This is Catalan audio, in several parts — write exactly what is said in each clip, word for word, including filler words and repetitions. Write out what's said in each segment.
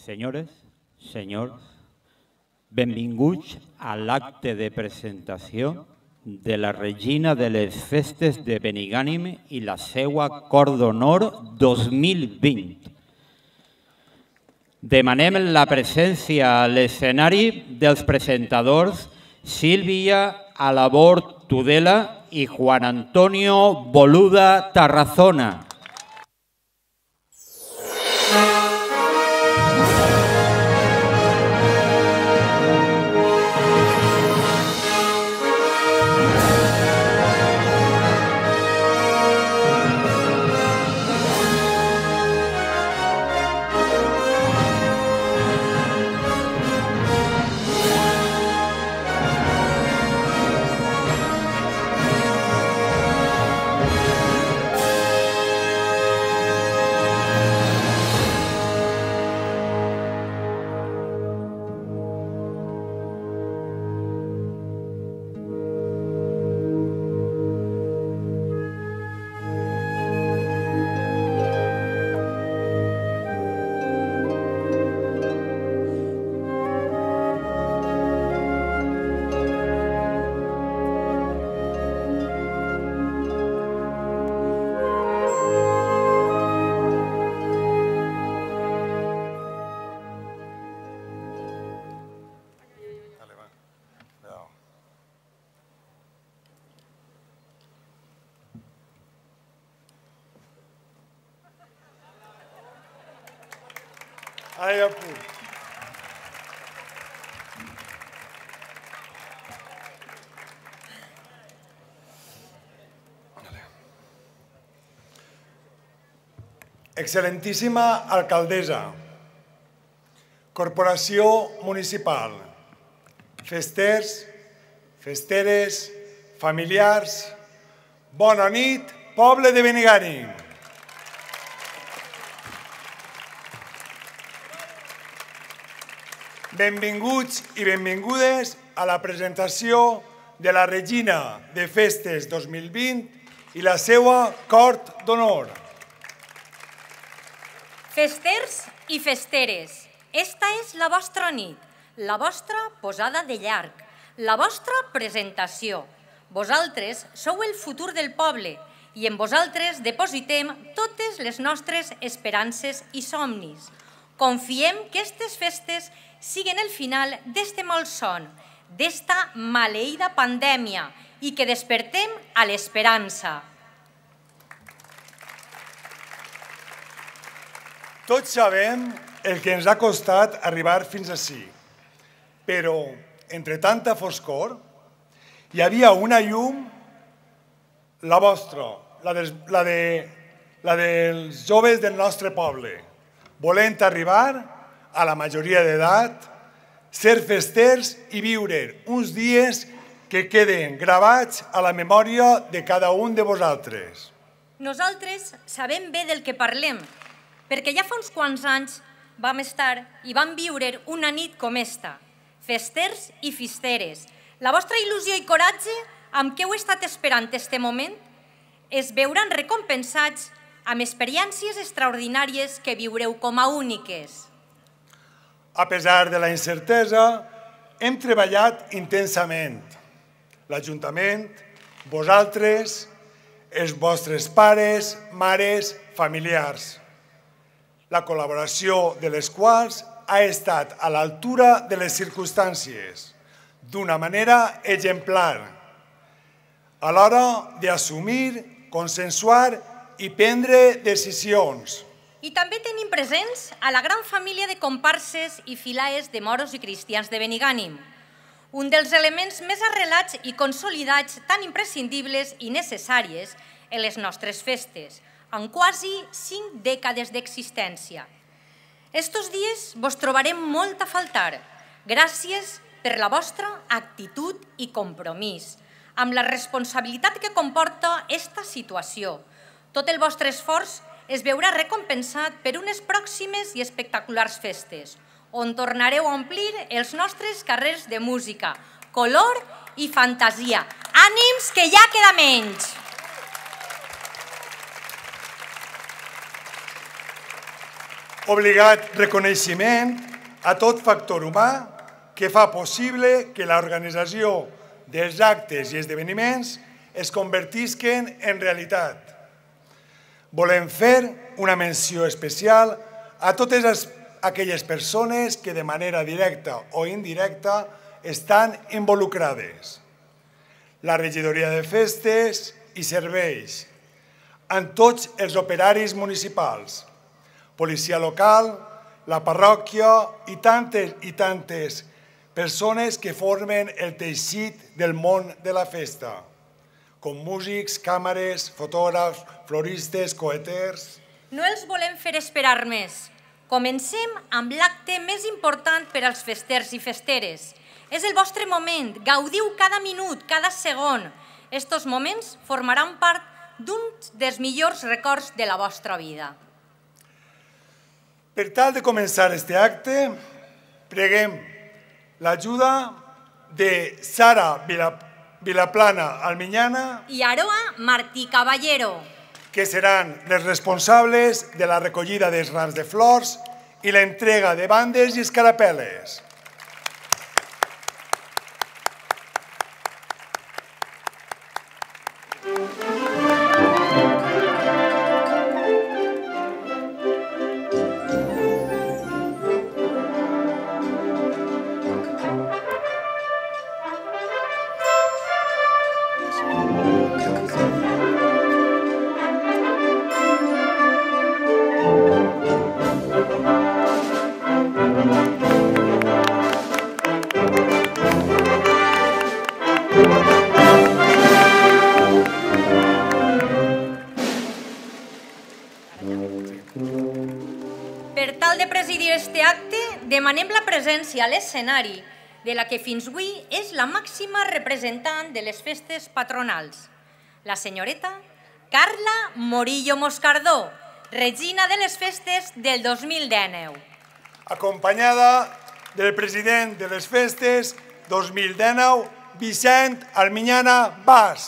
Senyores, senyors, benvinguts a l'acte de presentació de la Regina de les Festes de Benigànim i la seua Cor d'Honor dos mil vint. Demanem la presència a l'escenari dels presentadors Sílvia Alabor Tudela i Juan Antonio Boluda Tarazona. Ahí a punt. Excel·lentíssima alcaldessa, corporació municipal, festers, festeres, familiars, bona nit, poble de Benigànim. Benvinguts i benvingudes a la presentació de la Regina de Festes dos mil vint i la seva Cor d'Honor. Festers i festeres, esta és la vostra nit, la vostra posada de llarg, la vostra presentació. Vosaltres sou el futur del poble i en vosaltres depositem totes les nostres esperances i somnis. Confiem que aquestes festes siguen el final d'este malson, d'esta maleïda pandèmia i que despertem a l'esperança. Tots sabem el que ens ha costat arribar fins ací, però entre tanta foscor hi havia una llum, la vostra, la, dels, la, de, la dels joves del nostre poble, volent arribar a la majoria d'edat, ser festers i viure uns dies que queden gravats a la memòria de cada un de vosaltres. Nosaltres sabem bé del que parlem, perquè ja fa uns quants anys vam estar i vam viure una nit com esta, festers i festeres. La vostra il·lusió i coratge amb què heu estat esperant este moment es veuran recompensats amb experiències extraordinàries que viureu com a úniques. A pesar de la incertesa, hem treballat intensament. L'Ajuntament, vosaltres, els vostres pares, mares, familiars. La col·laboració de les quals ha estat a l'altura de les circumstàncies, d'una manera exemplar, a l'hora d'assumir, consensuar i prendre decisions. I també tenim presents a la gran família de comparses i filaes de moros i cristians de Benigànim, un dels elements més arrelats i consolidats tan imprescindibles i necessàries en les nostres festes, en quasi cinc dècades d'existència. Estos dies vos trobarem molt a faltar, gràcies per la vostra actitud i compromís, amb la responsabilitat que comporta esta situació. Tot el vostre esforç es veurà recompensat per unes pròximes i espectaculars festes, on tornareu a omplir els nostres carrers de música, color i fantasia. Ànims, que ja queda menys! Obligat reconeixement a tot factor humà que fa possible que l'organització dels actes i esdeveniments es convertisquen en realitat. Volem fer una menció especial a totes aquelles persones que de manera directa o indirecta estan involucrades. La regidoria de festes i serveis, amb tots els operaris municipals, policia local, la parròquia i tantes i tantes persones que formen el teixit del món de la festa, com músics, càmeres, fotògrafs, floristes, coeters. No els volem fer esperar més. Comencem amb l'acte més important per als festers i festeres. És el vostre moment, gaudiu cada minut, cada segon. Estos moments formaran part d'un dels millors records de la vostra vida. Per tal de començar este acte, preguem l'ajuda de Sara Vilaplana Almiñana i Aroa Martí Caballero, que seran les responsables de la recollida dels rams de flors i l'entrega de bandes i escarapeles. Per tal de presidir este acte, demanem la presència a l'escenari de la que fins avui és la màxima representant de les festes patronals, la senyoreta Carla Morillo Moscardó, regina de les festes del dos mil dinou. Acompanyada del president de les festes dos mil dinou, Vicent Almiñana Bas.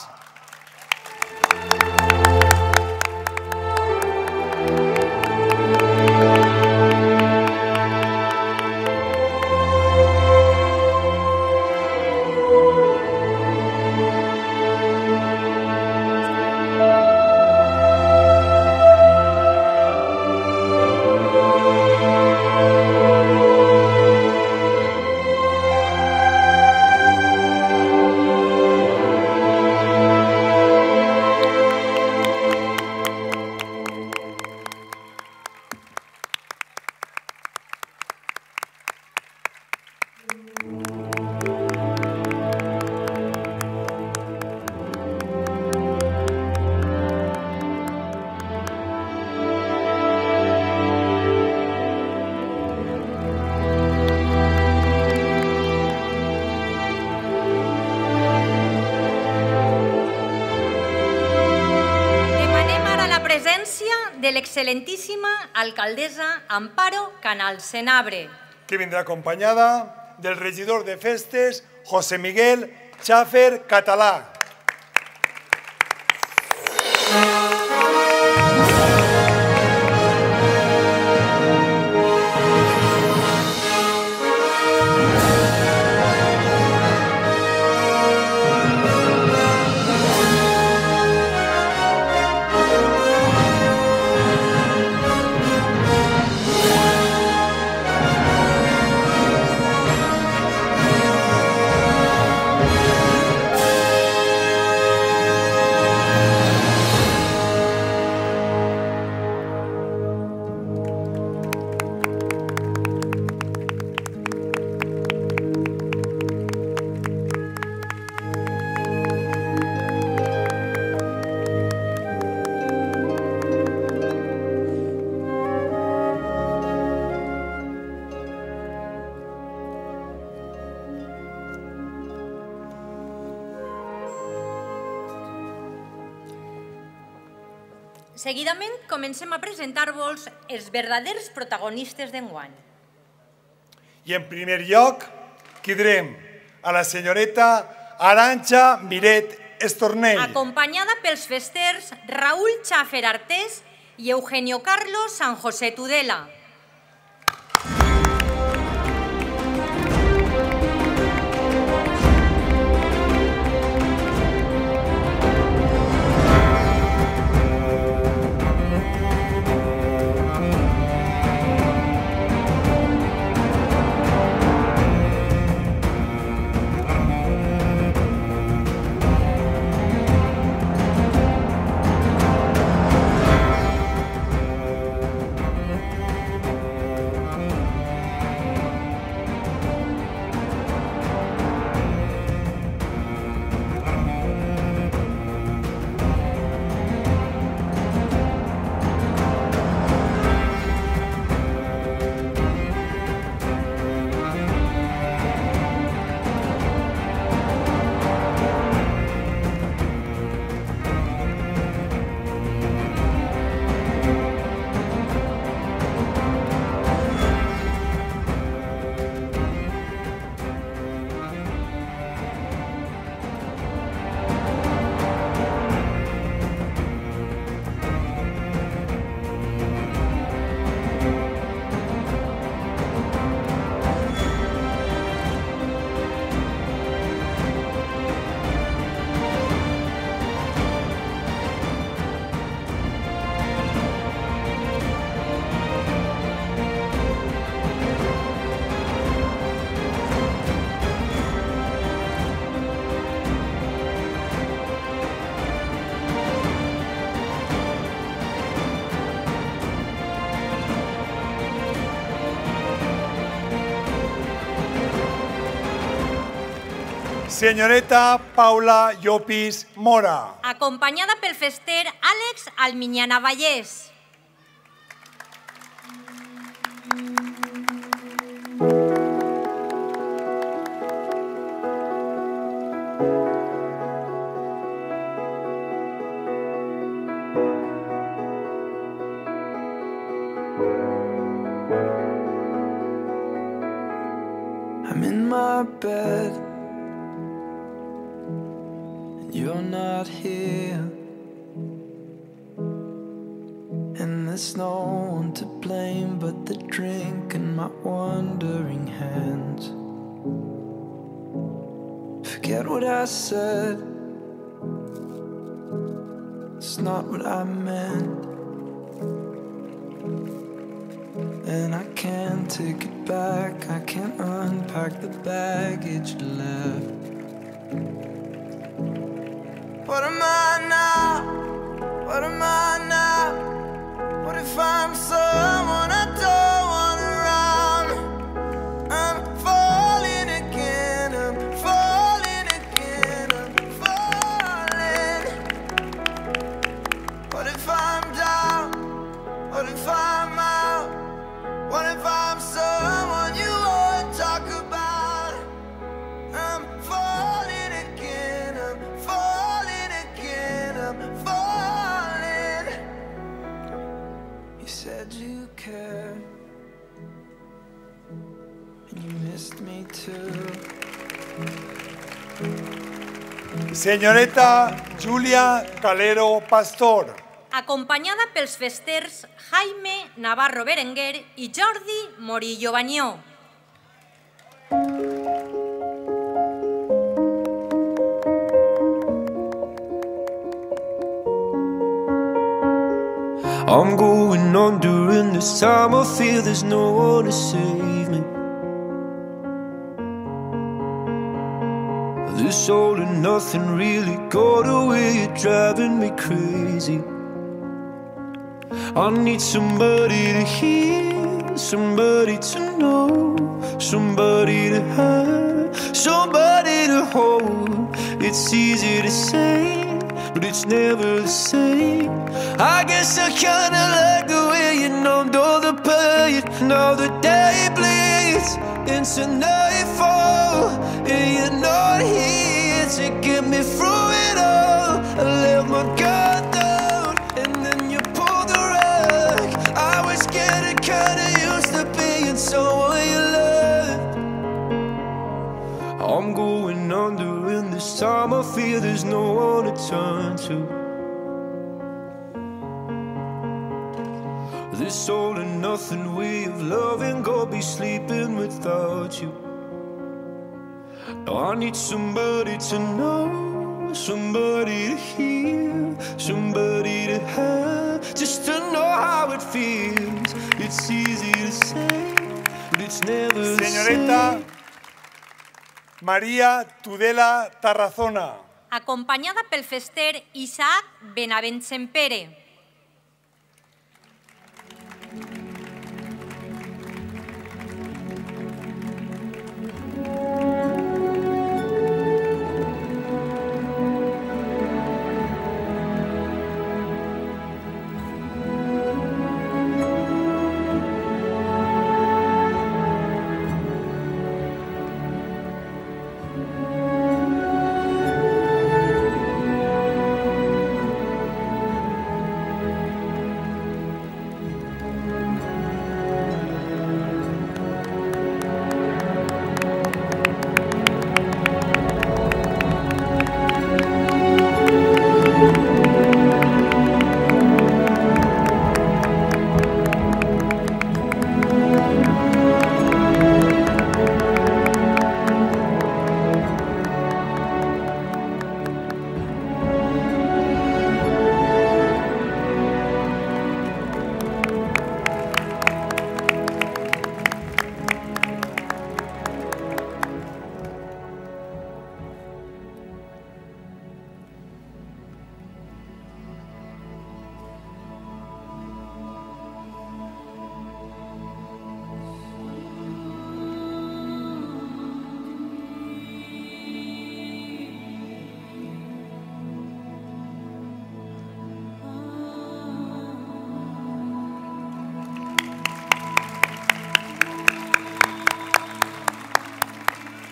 De l'excel·lentíssima alcaldessa Amparo Canal Senabre, que vindrà acompanyada del regidor de festes José Miguel Xafer Català. Seguidament comencem a presentar-vos els verdaders protagonistes d'enguany. I en primer lloc, quidrem a la senyoreta Arantxa Miret Estornell, acompanyada pels festers Raúl Xafer Artés i Eugenio Carlos San José Tudela. Senyoreta Paula Llopis Mora. Acompanyada pel fester Àlex Alminyana Vallès. I'm in my bed and you're not here, and there's no one to blame but the drink and my wandering hands. Forget what I said, it's not what I meant, and I can't take it back, I can't unpack the baggage left. What am I now? What am I now? What if I'm someone I don't want around? I'm falling again, I'm falling again, I'm falling. What if I'm down? What if I'm out? What if I'm someone you won't talk about? I'm falling again, I'm falling again, I'm falling. You said you cared, and you missed me too. Senyoreta Julia Calero Pastor. Acompanyada pels festers Jaime Navarro Berenguer i Jordi Morillo Banyó. I'm going on during this time, I feel there's no one to save me. This all and nothing really got away, you're driving me crazy. I need somebody to hear, somebody to know, somebody to have, somebody to hold. It's easy to say, but it's never the same. I guess I kinda like the way you numbed all the pain. Now the day bleeds into nightfall, and you're not here to get me through it all. I let my guard down, and then you pulled the rug. I was getting kinda used to being someone you loved. I'm going under, and this time I feel there's no one to turn to. This all and nothing way of loving, go be sleeping without you. Now I need somebody to know, somebody to hear, somebody to have, just to know how it feels. It's easy to say, but it's never the Señorita same. María Tudela Tarazona. Acompanyada pel fester Isaac Benavent Sempere.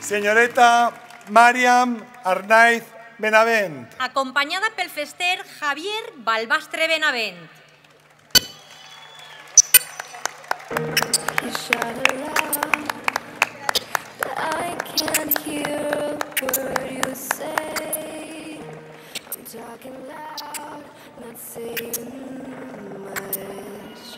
Senyoreta Màriam Arnaiz Benavent. Acompanyada pel fester Javier Balbastre Benavent. You shout aloud, but I can't hear a word you say. I'm talking loud, not saying much.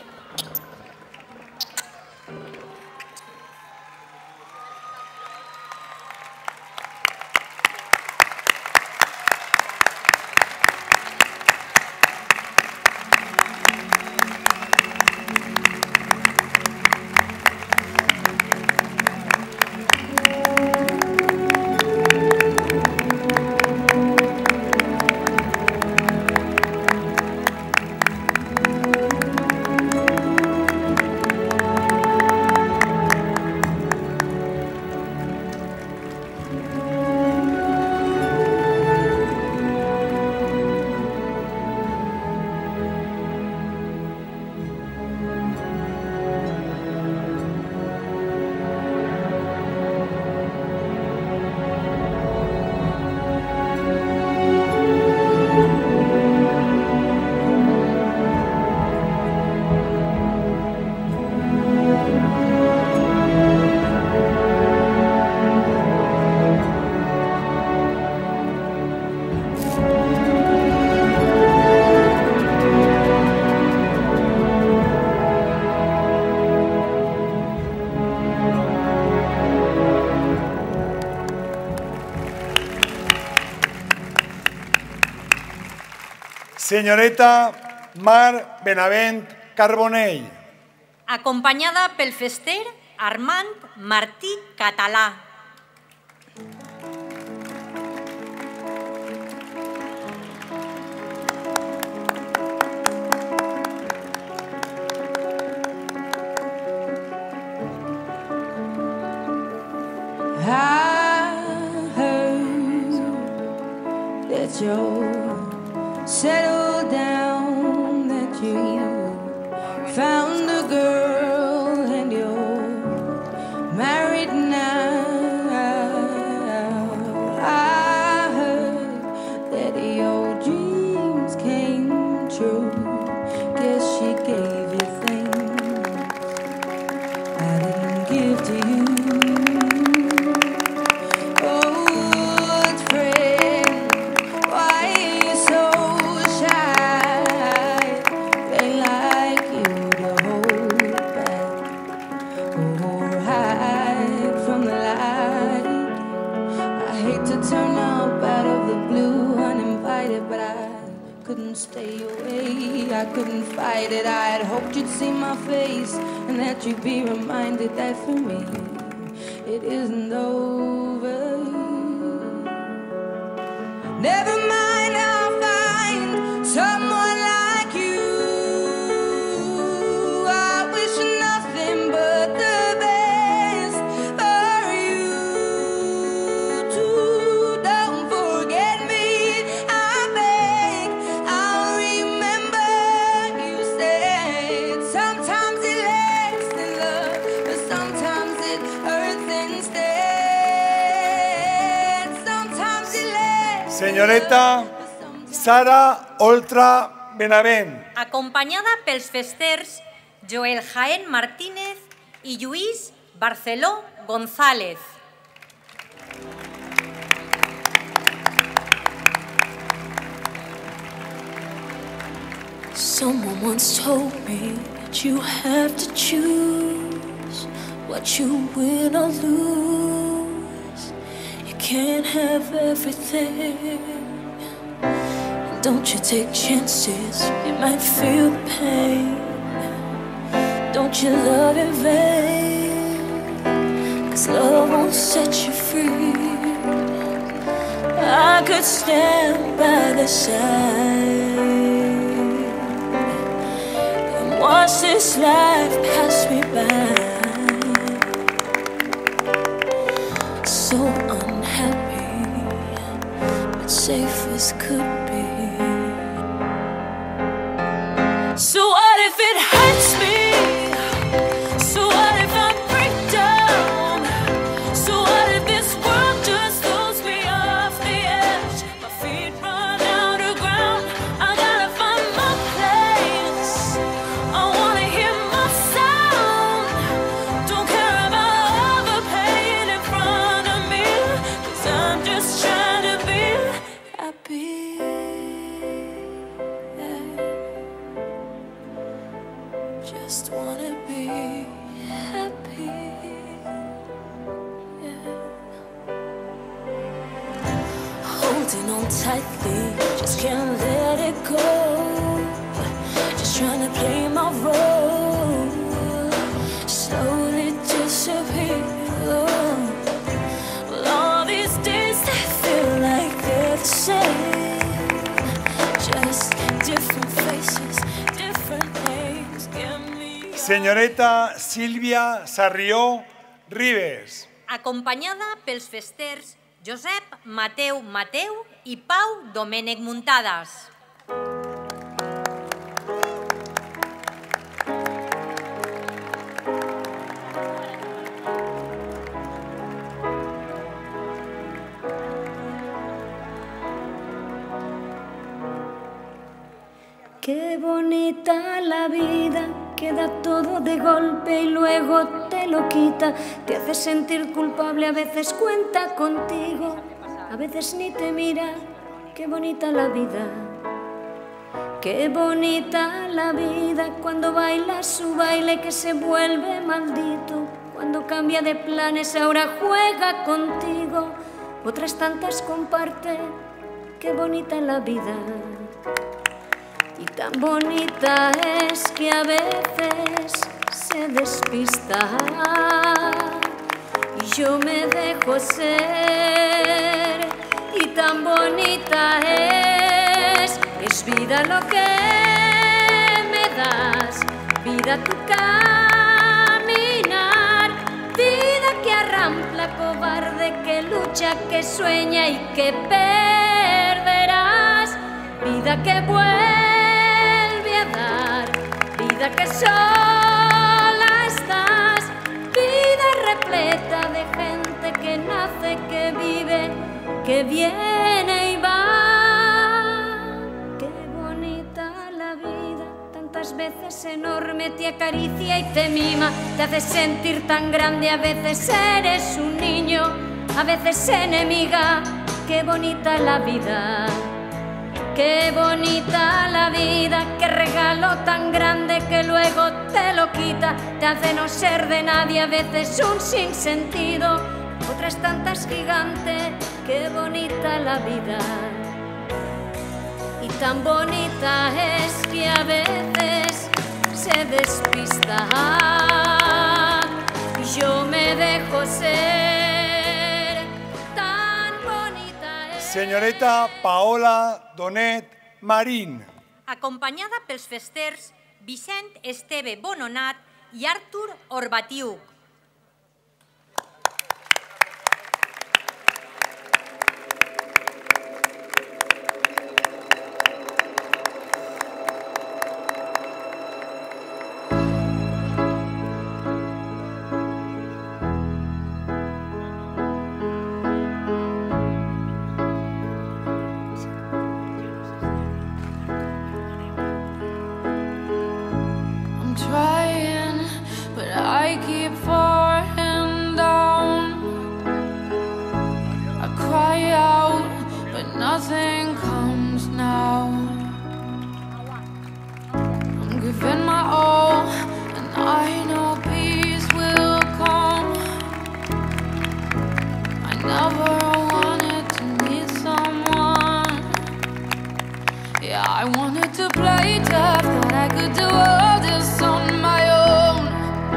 Senyoreta Mar Benavent Carbonell. Acompanyada pel fester Armand Martí Català. I heard that you're settled down, that you found a girl and you're married now. I heard that your dreams came true. Guess she gave you things I didn't give to you. Stay away, I couldn't fight it. I had hoped you'd see my face and that you'd be reminded that for me it isn't over. Never mind, I'll find someone like you. I wish nothing but the best for you too. Don't forget me, I beg. I'll remember you said sometimes it lasts in love, but sometimes it hurts instead. Sometimes it lasts. Senyoreta Sara Oltra Benavent. Acompanyada pels festers Joel Jaén Martínez i Lluís Barceló González. Someone once told me that you have to choose what you win or lose. You can't have everything. Don't you take chances, you might feel the pain. Don't you love in vain, 'cause love won't set you free. I could stand by the side and watch this life pass me by. So unhappy, but safe as could be. So what if it hurts me? So what if I break down? So what if this just wanna be happy. Yeah. Holding on tightly, just can't let it go. Just trying to play my role, slowly disappear. Well, all these days they feel like they're the same, just different faces, different names. Get me. Señoreta Sílvia Sarrió Ribes. Acompanyada pels festers Josep Mateu Mateu i Pau Domènec Muntades. Qué bonita la vida, que da todo de golpe y luego te lo quita. Te hace sentir culpable, a veces cuenta contigo, a veces ni te mira. Qué bonita la vida, qué bonita la vida. Cuando baila su baile que se vuelve maldito, cuando cambia de planes ahora juega contigo, otras tantas comparte. Qué bonita la vida. Y tan bonita es que a veces se despista y yo me dejo ser. Y tan bonita es, es vida lo que me das, vida tu caminar, vida que arrampla, cobarde, que lucha, que sueña y que perderás, vida que vuelve, vida que sola estás, vida repleta de gente que nace, que vive, que viene y va. Qué bonita la vida, tantas veces enorme, te acaricia y te mima, te hace sentir tan grande, a veces eres un niño, a veces enemiga. Qué bonita la vida. Qué bonita la vida, qué regalo tan grande que luego te lo quita, te hace no ser de nadie, a veces un sinsentido, otras tantas gigante. Qué bonita la vida. Y tan bonita es que a veces se despista y yo me dejo ser. Tan bonita es. Señoreta Paola Donet Marín. Acompanyada pels festers Vicent Esteve Bononat i Artur Orbatiuk. Nothing comes now. I'm giving my all, and I know peace will come. I never wanted to meet someone. Yeah, I wanted to play tough, thought I could do all this on my own.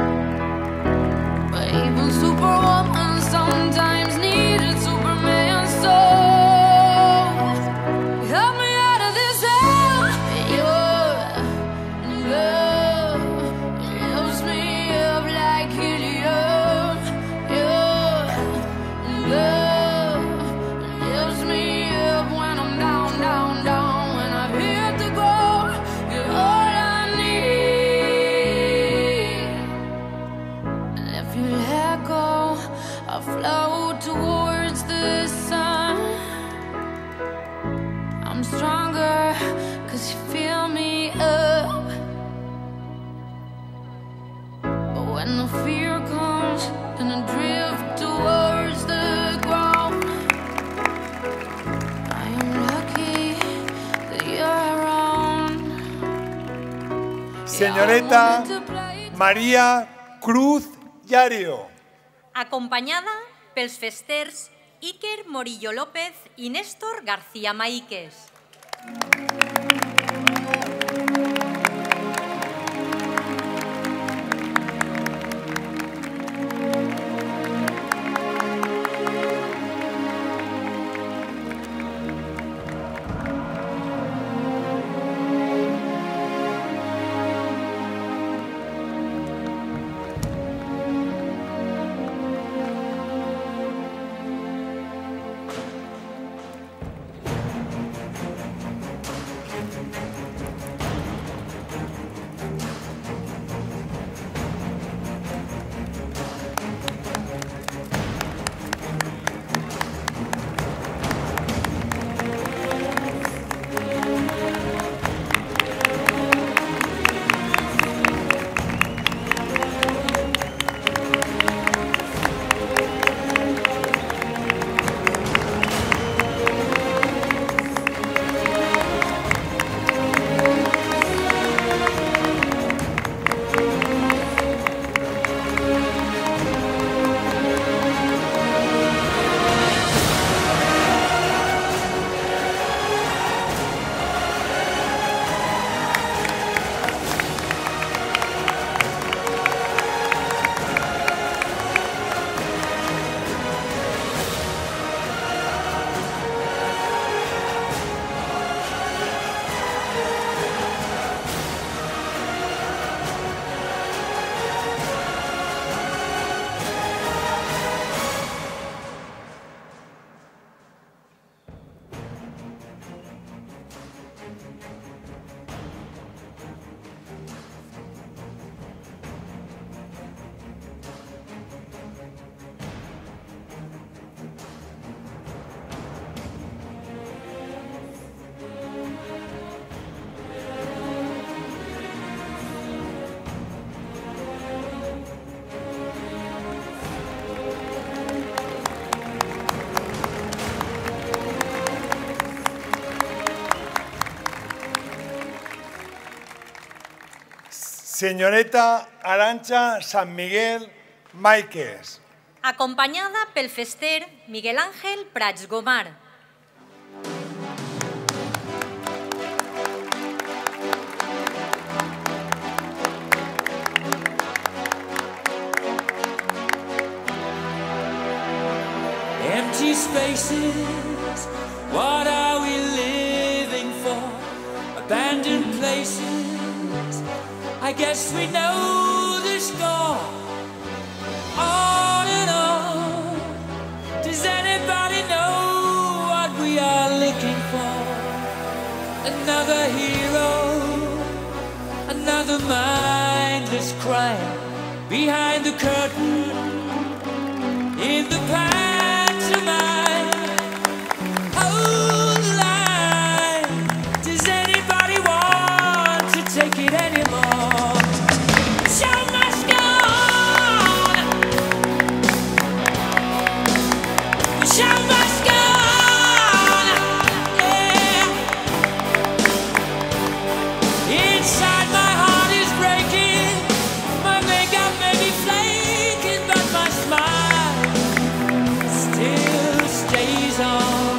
But even Superwoman sometimes needed Superman's soul. Float towards the sun. I'm stronger cause you fill me up. But when the fear comes, then I drift towards the ground. I am lucky that you're around. Senyoreta Maria Cruz Llario. Acompanyada pels festers Iker Morillo López i Néstor García Maíquez. Senyoreta Arantxa San Miguel Maíquez. Acompanyada pel fester Miguel Ángel Prats Gomar. Empty spaces, what are we living for? Abandoned places, I guess we know the score. On and on, does anybody know what we are looking for? Another hero, another mindless crime behind the curtain, in the pantomime. Hold the line, does anybody want to take it anymore? Show must go on, the show must go on, yeah. Inside my heart is breaking, my makeup may be flaking, but my smile still stays on.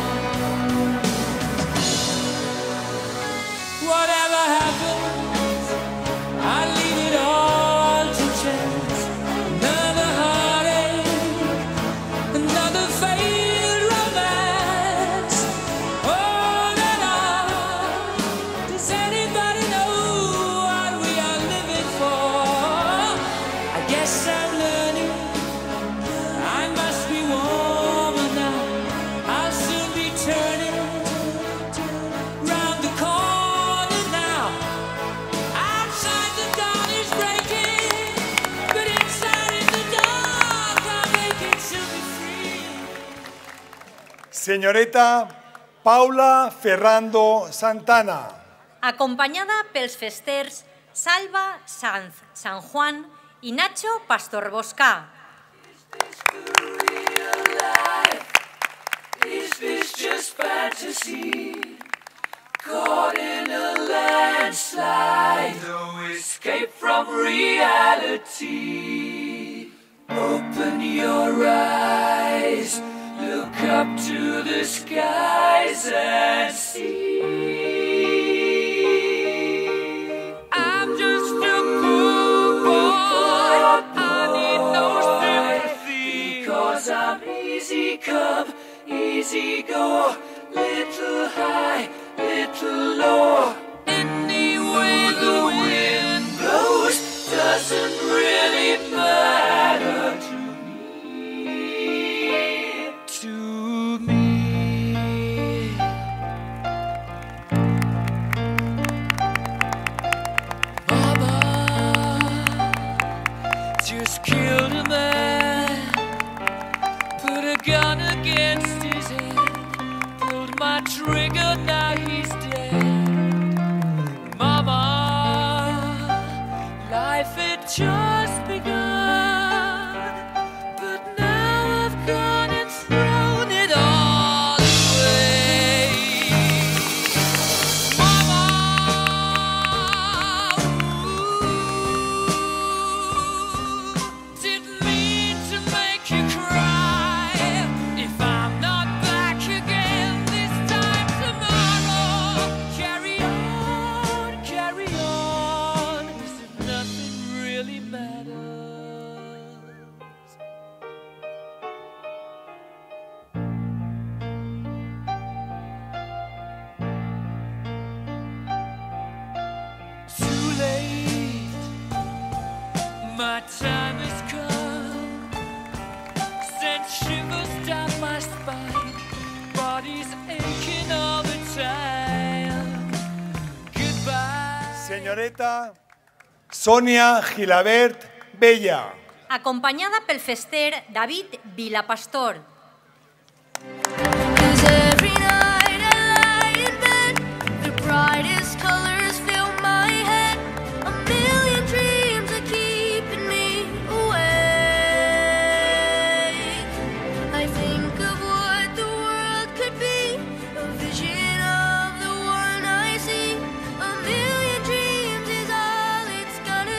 Whatever happens, I leave it all to chance. Another heartache, another failed romance. On and on, does anybody know what we are living for? I guess I'm learning, I must be warmer now. I'll soon be turning round the corner now. Outside the dawn is breaking, but inside in the dark I'm aching to be free. Senyoreta Paula Ferrando Santana. Acompanyada pels festers Salva Sanz San Juan i Nacho Pastor Boscà. Is this just fantasy? caught in a landslide, no escape from reality. Open your eyes, look up to the skies and see. I'm just a poor boy, I need no sympathy, because I'm easy come, easy go, little high, little low. Any way the wind blows doesn't really matter to me, to me. Mama just killed a man, put a gun against his head, pulled my trigger, now he's dead. Mama, life had just begun, but now I've gone and thrown it all away. Mama, ooh, didn't mean to make you cry. If I'm not back again this time tomorrow, carry on, carry on, as if nothing really matters. Too late, my time has come, sent shivers down my spine, body's aching all the time. Goodbye. Senyoreta Sonia Gilabert Bella. acompanyada pel fester David Vilapastor. 'Cause every night I lie in bed, the brightest colors fill my head. A million dreams are keeping me awake. I think of what the world could be, a vision of the one I see. A million dreams is all it's gonna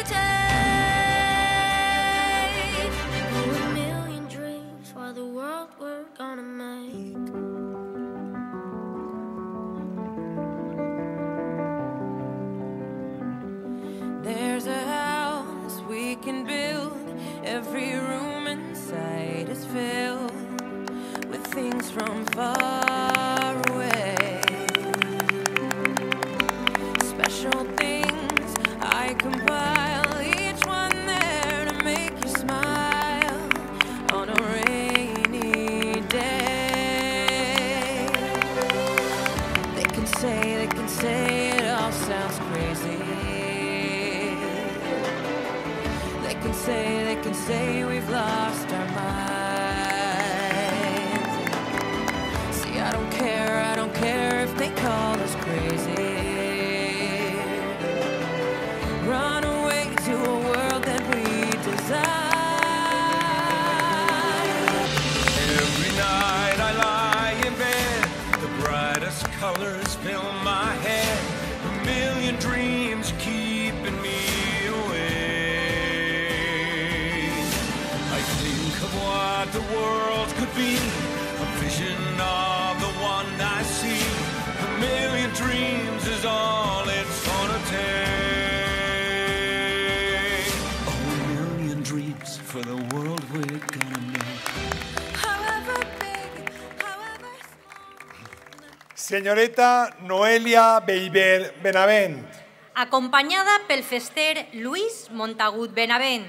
take. Oh, a million dreams for the world we're gonna make. There's a house we can build. Every room inside is filled with things from far away. Special things I compile, each one there to make you smile on a rainy day. They can say, they can say it all sounds crazy. They can say, they can say we've lost our minds. See, I don't care, I don't care if they call us crazy. Run away to a world that we desire. Every night I lie in bed, the brightest colors fill my head. A million dreams keeping me awake. I think of what the world could be, a vision of the one I see. A million dreams is all it's gonna take. Oh, a million dreams for the world we're gonna make. However big, however small. Senyoreta Noelia Beiber Benavent. acompanyada pel fester Lluís Montagut Benavent.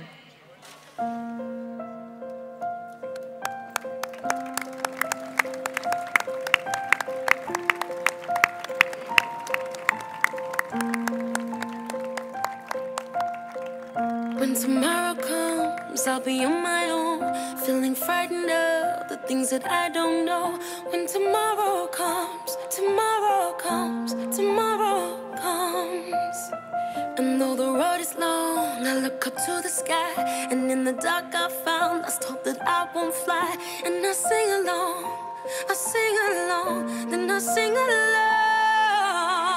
When tomorrow comes, I'll be on my own, feeling frightened of the things that I don't know. When tomorrow comes, tomorrow comes, tomorrow comes. And though the road is long, I look up to the sky, and in the dark I found lost hope that I won't fly. And I sing along, I sing along, then I sing along.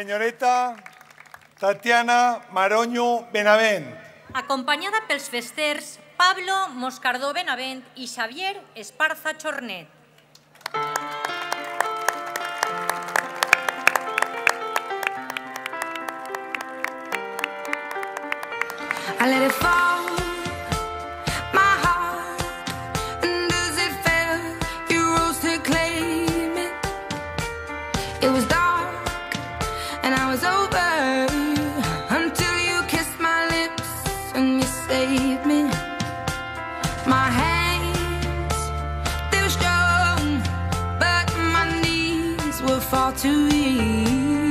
Senyoreta Tatiana Maroño Benavent. Acompanyada pels festers Pablo Moscardó Benavent i Xavier Esparza Chornet. I let it fall, my heart, and as it fell, you rose to claim it. It was dark, and I was over, until you kissed my lips, and you saved me. My hands, they were strong, but my knees were far too weak.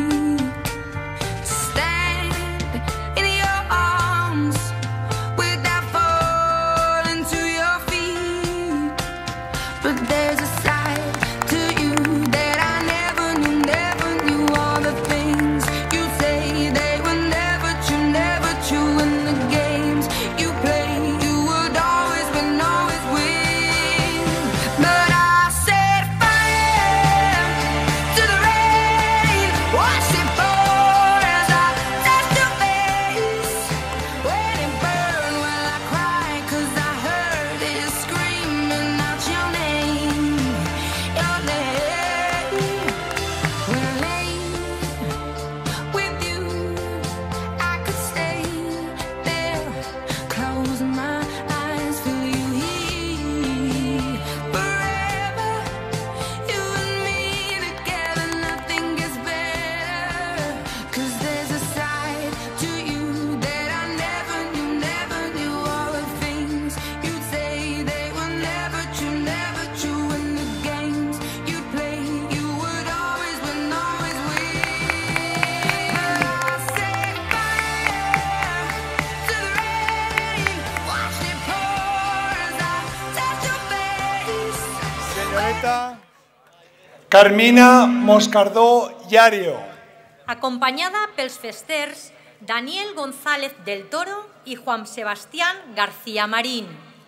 Carmina Moscardó Llario. Acompanyada pels festers Daniel González del Toro i Juan Sebastián García Marín.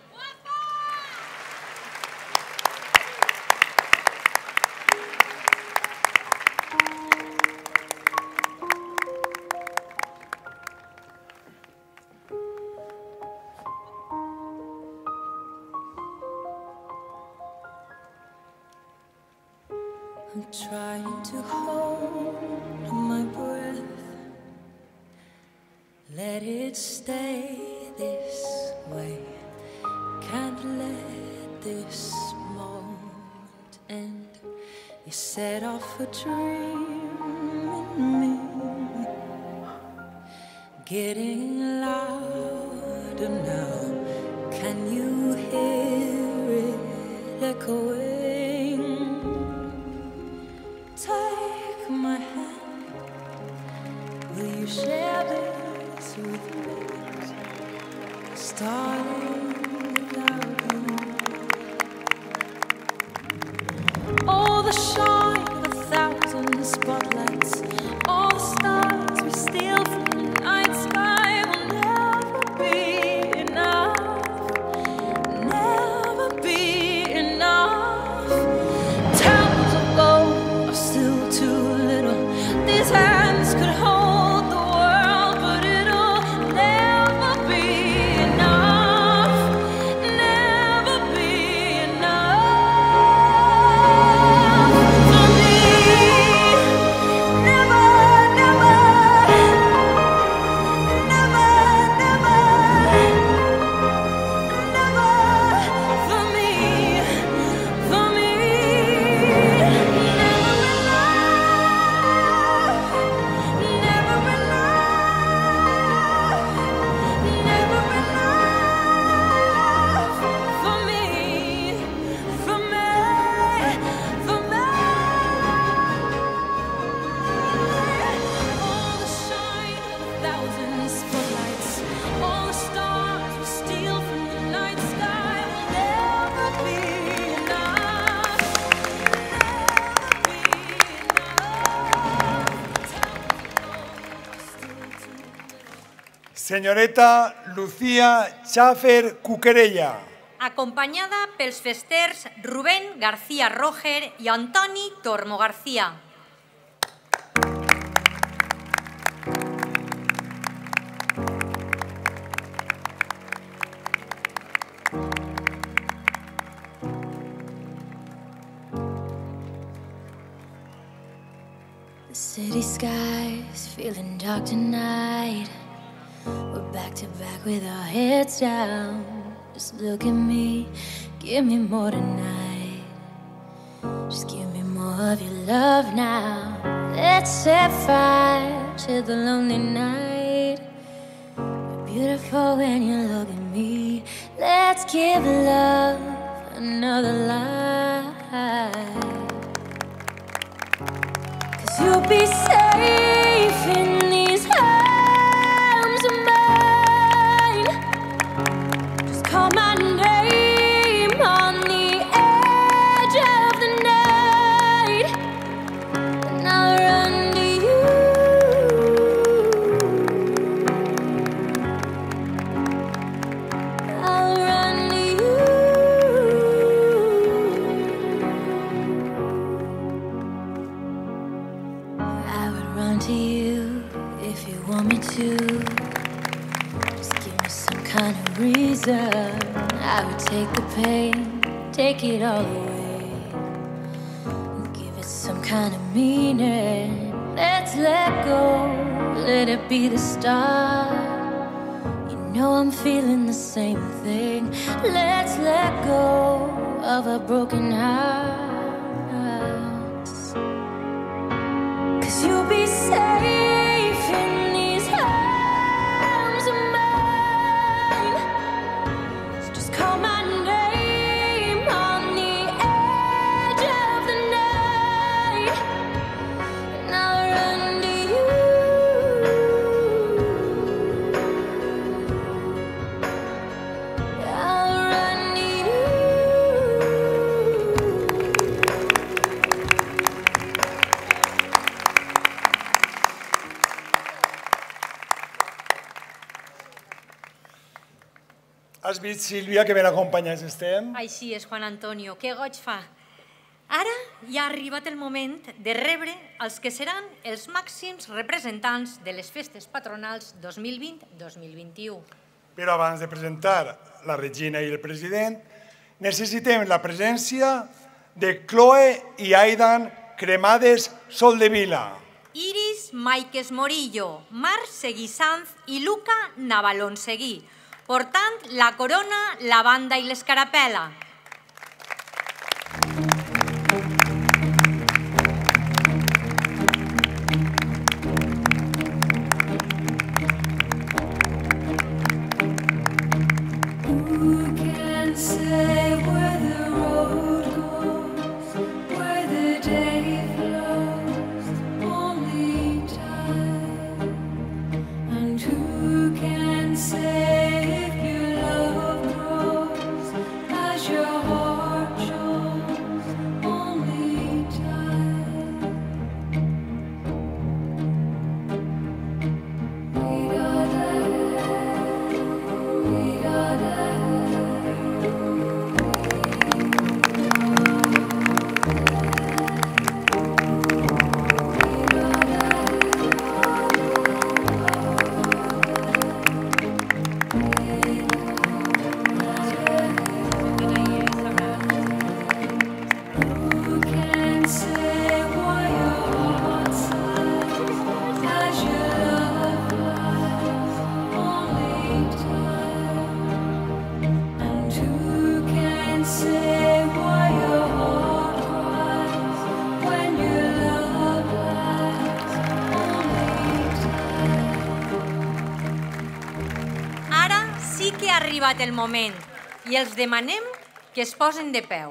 I'm trying to hold my breath, let it stay this way, can't let this moment end. You set off a dream in me, getting louder now, can you hear it echoing? Take my hand, will you share this with me? Starting without you. All the shine of a thousand spotlights, all the stars we steal from the night sky will never be enough, never be enough. Towers of gold are still too little. These hands could hold the world, but it'll never be enough, never be enough for me. Never, never, never, never, never for me, for me. Never enough, never enough, never enough for me, for me, for me. All the shine of a thousand spotlights, all the stars we steal from the night sky will never be enough, never be enough. Still too little. Senyoreta Lucía Chafer Cuquerella. Acompanyada pels festers Rubén García Roger i Antoni Tormo García. dark tonight. We're back to back with our heads down. Just look at me, give me more tonight. Just give me more of your love now. Let's set fire to the lonely night. You're beautiful when you look at me. Let's give love another life. Cause you'll be safe in these arms of mine. Just call my name on the edge of the night, and I'll run to you. I'll run to you. I would run to you if you want me to. Just give me some kind of reason. I would take the pain, take it all away, and give it some kind of meaning. Let's let go, let it be the start. You know I'm feeling the same thing. Let's let go of a broken heart. Cause you'll be safe in these arms of mine. So just call my name on the edge of the night, and I'll run to you. I'll run to you. Has vist, Sílvia, que ben acompanyats estem? Així és, Juan Antonio, que goig fa. Ara ja ha arribat el moment de rebre els que seran els màxims representants de les festes patronals dos mil vint dos mil vint-i-u. Però abans de presentar la Regina i el president, necessitem la presència de Chloe i Aidan Cremades Soldevila. Iris Maikes Morillo, Marc Seguí Sanz i Luca Navalón Seguí, portant la corona, la banda i l'escarapela. Who can say where the road goes, where the day flows? Only time. And who can say if your love grows as your heart shows? Only time. We gotta, we gotta. Who can say why your heart sighs as your love lies? Only time. And who can say why your heart cries when your love lies? Only time. Ara sí que ha arribat el moment i els demanem que es posen de peu.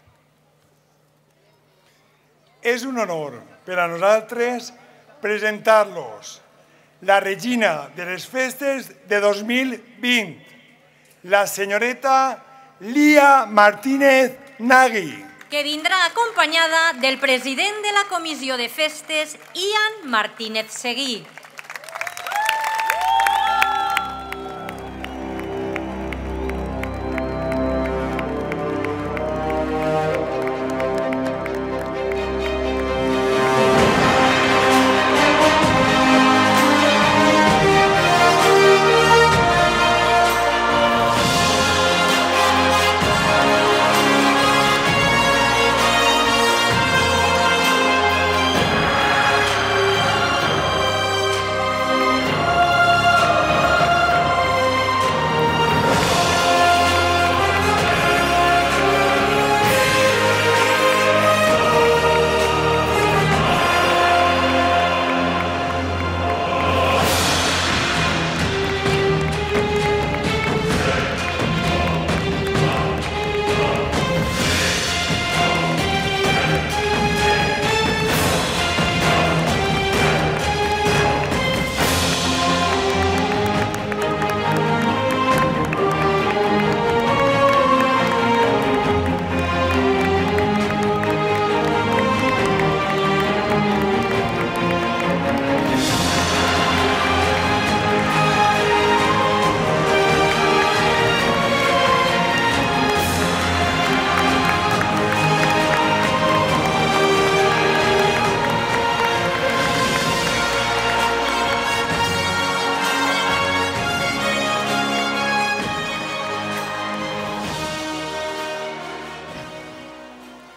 És un honor per a nosaltres presentar-los la regina de les festes de dos mil vint, la senyoreta Lía Martínez Nagui. Que vindrà acompanyada del president de la Comissió de Festes, Ian Martínez Seguí.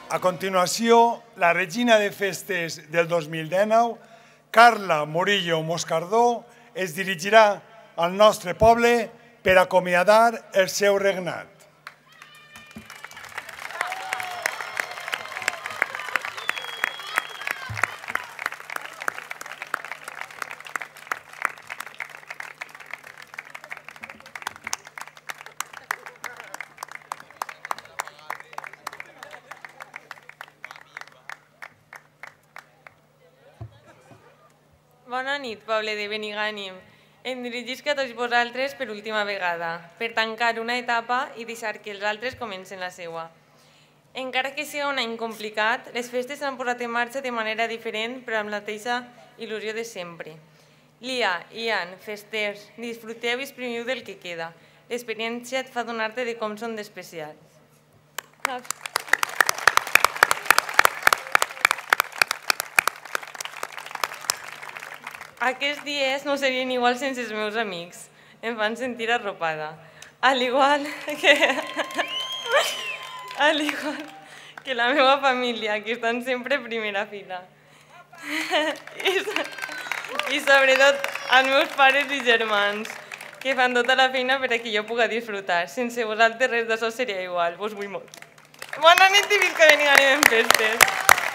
A continuació, la regina de festes del dos mil dinou, Carla Morillo Moscardó, es dirigirà al nostre poble per acomiadar el seu regnat. Bona nit, poble de Benigànim. Em dirigisc a tots vosaltres per última vegada, per tancar una etapa i deixar que els altres comencen la seva. Encara que sigui un any complicat, les festes s'han posat en marxa de manera diferent però amb la mateixa il·lusió de sempre. Lia, Ian, festers, disfruteu i exprimiu del que queda. L'experiència et fa adonar-te de com són d'especials. Aquests dies no serien igual sense els meus amics. Em fan sentir arropada. Al igual que... Al igual que la meva família, que estan sempre a primera fila. I, I sobretot els meus pares i germans, que fan tota la feina per a que jo pugui disfrutar. Sense vosaltres res d'això seria igual. Vos vull molt. Bona nit i visca Benigànim en festes.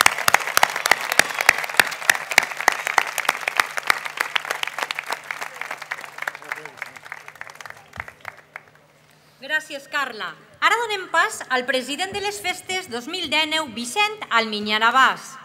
Gràcies, Carla. Ara donem pas al president de les festes dos mil dinou, Vicent Alminyà Navàs.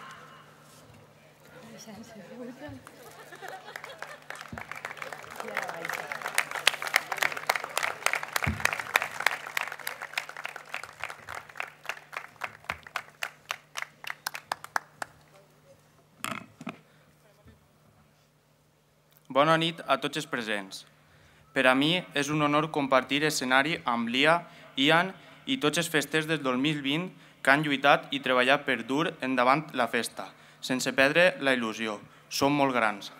Bona nit a tots els presents. Per a mi és un honor compartir escenari amb Lia, Ian i tots els festers del dos mil vint que han lluitat i treballat per dur endavant la festa, sense perdre la il·lusió. Som molt grans.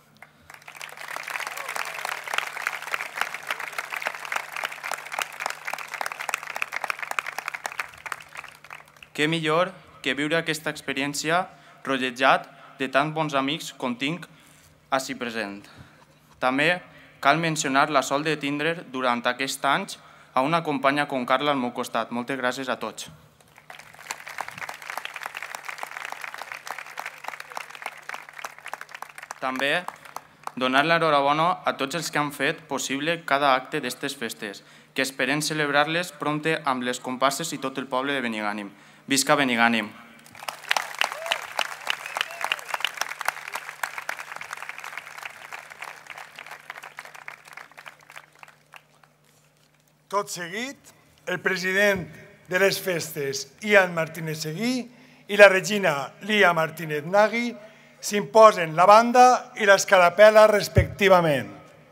Què millor que viure aquesta experiència rodejat de tants bons amics com tinc ací present. També cal mencionar la sort de tindre durant aquests anys a una companya com Carla al meu costat. Moltes gràcies a tots. També donar l'enhorabona a tots els que han fet possible cada acte d'aquestes festes, que esperem celebrar-les prompte amb les comparses i tot el poble de Benigànim. Visca Benigànim! Tot seguit, el president de les festes, Ian Martínez Seguí, i la regina Lia Martínez Nagui s'imposen la banda i l'escarapel·la respectivament.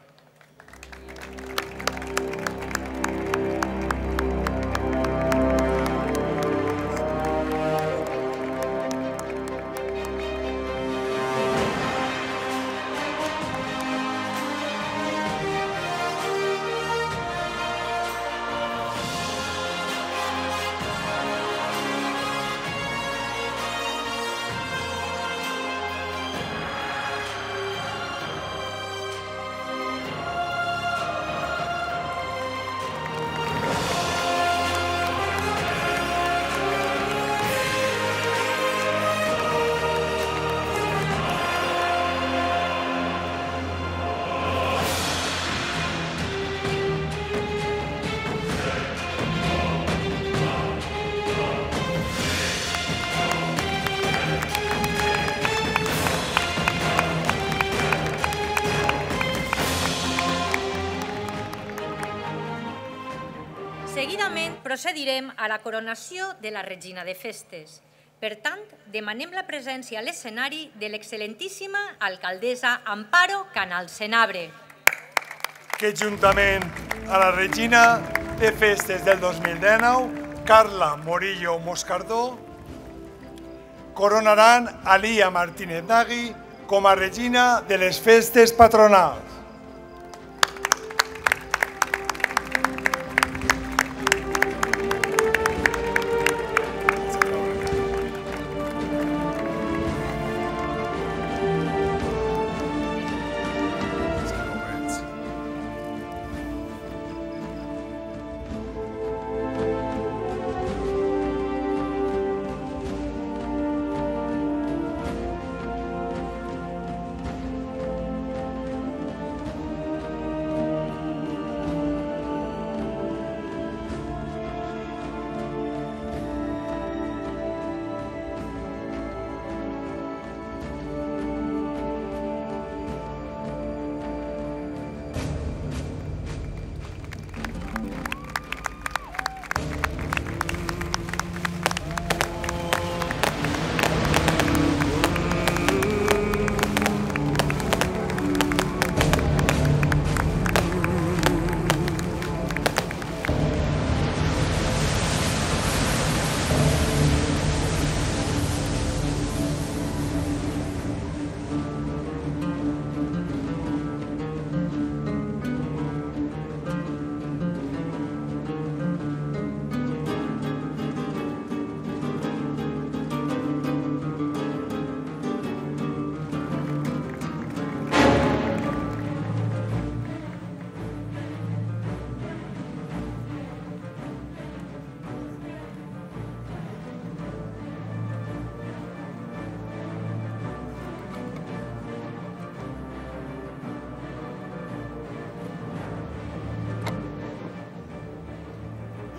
Seguidament procedirem a la coronació de la regina de festes. Per tant, demanem la presència a l'escenari de l'excel·lentíssima alcaldessa Amparo Canal Senabre. Que juntament a la regina de festes del dos mil dinou, Carla Morillo Moscardó, coronaran a Lia Martínez Nagui com a regina de les festes patronals.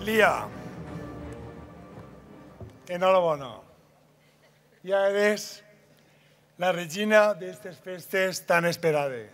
Lia, enhorabona. Ja eres la regina d'aquestes festes tan esperades.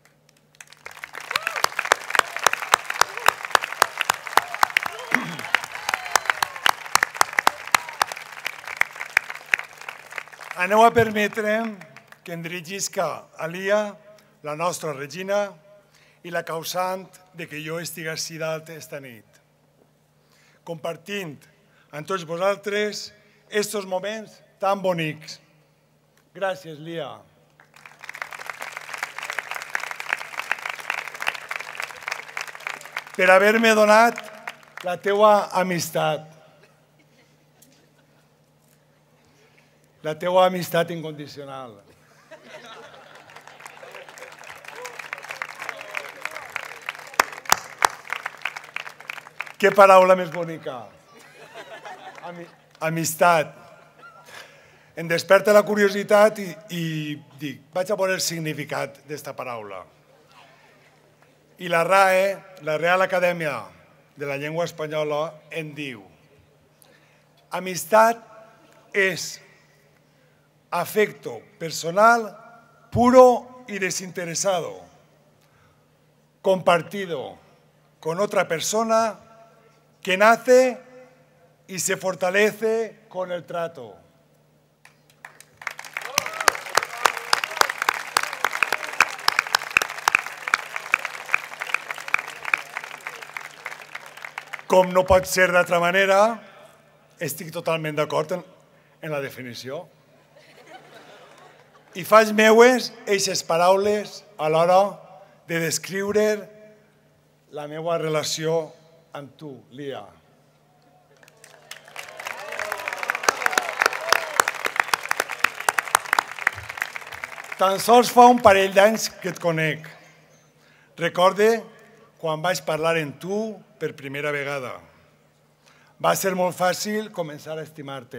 Aneu a permetre'm que em dirigisca a Lia, la nostra regina, i la causant de que jo estigui així dalt esta nit, compartint amb tots vosaltres estos moments tan bonics. Gràcies, Lia. Per haver-me donat la teua amistat. La teua amistat incondicional. Que paraula més bonica. Ami- Amistat. Em desperta la curiositat i, i dic, vaig a veure el significat d'esta paraula. I la R A E, la Real Acadèmia de la Llengua Espanyola, en diu: amistat es afecto personal puro y desinteresado, compartido con otra persona que nace y se fortalece con el trato. Com no pot ser d'altra manera, estic totalment d'acord en, en la definició. I faig meues eixes paraules a l'hora de descriure la meva relació amb tu, Lia. Tan sols fa un parell d'anys que et conec. Recorde quan vaig parlar amb tu per primera vegada. Va ser molt fàcil començar a estimar-te.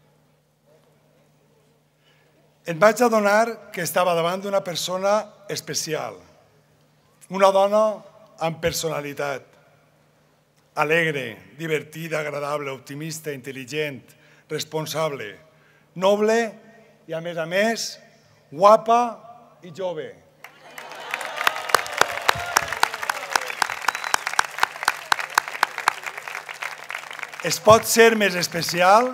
Em vaig adonar que estava davant d'una persona especial, una dona amb personalitat, alegre, divertida, agradable, optimista, intel·ligent, responsable, noble i, a més a més, guapa i jove. Es pot ser més especial?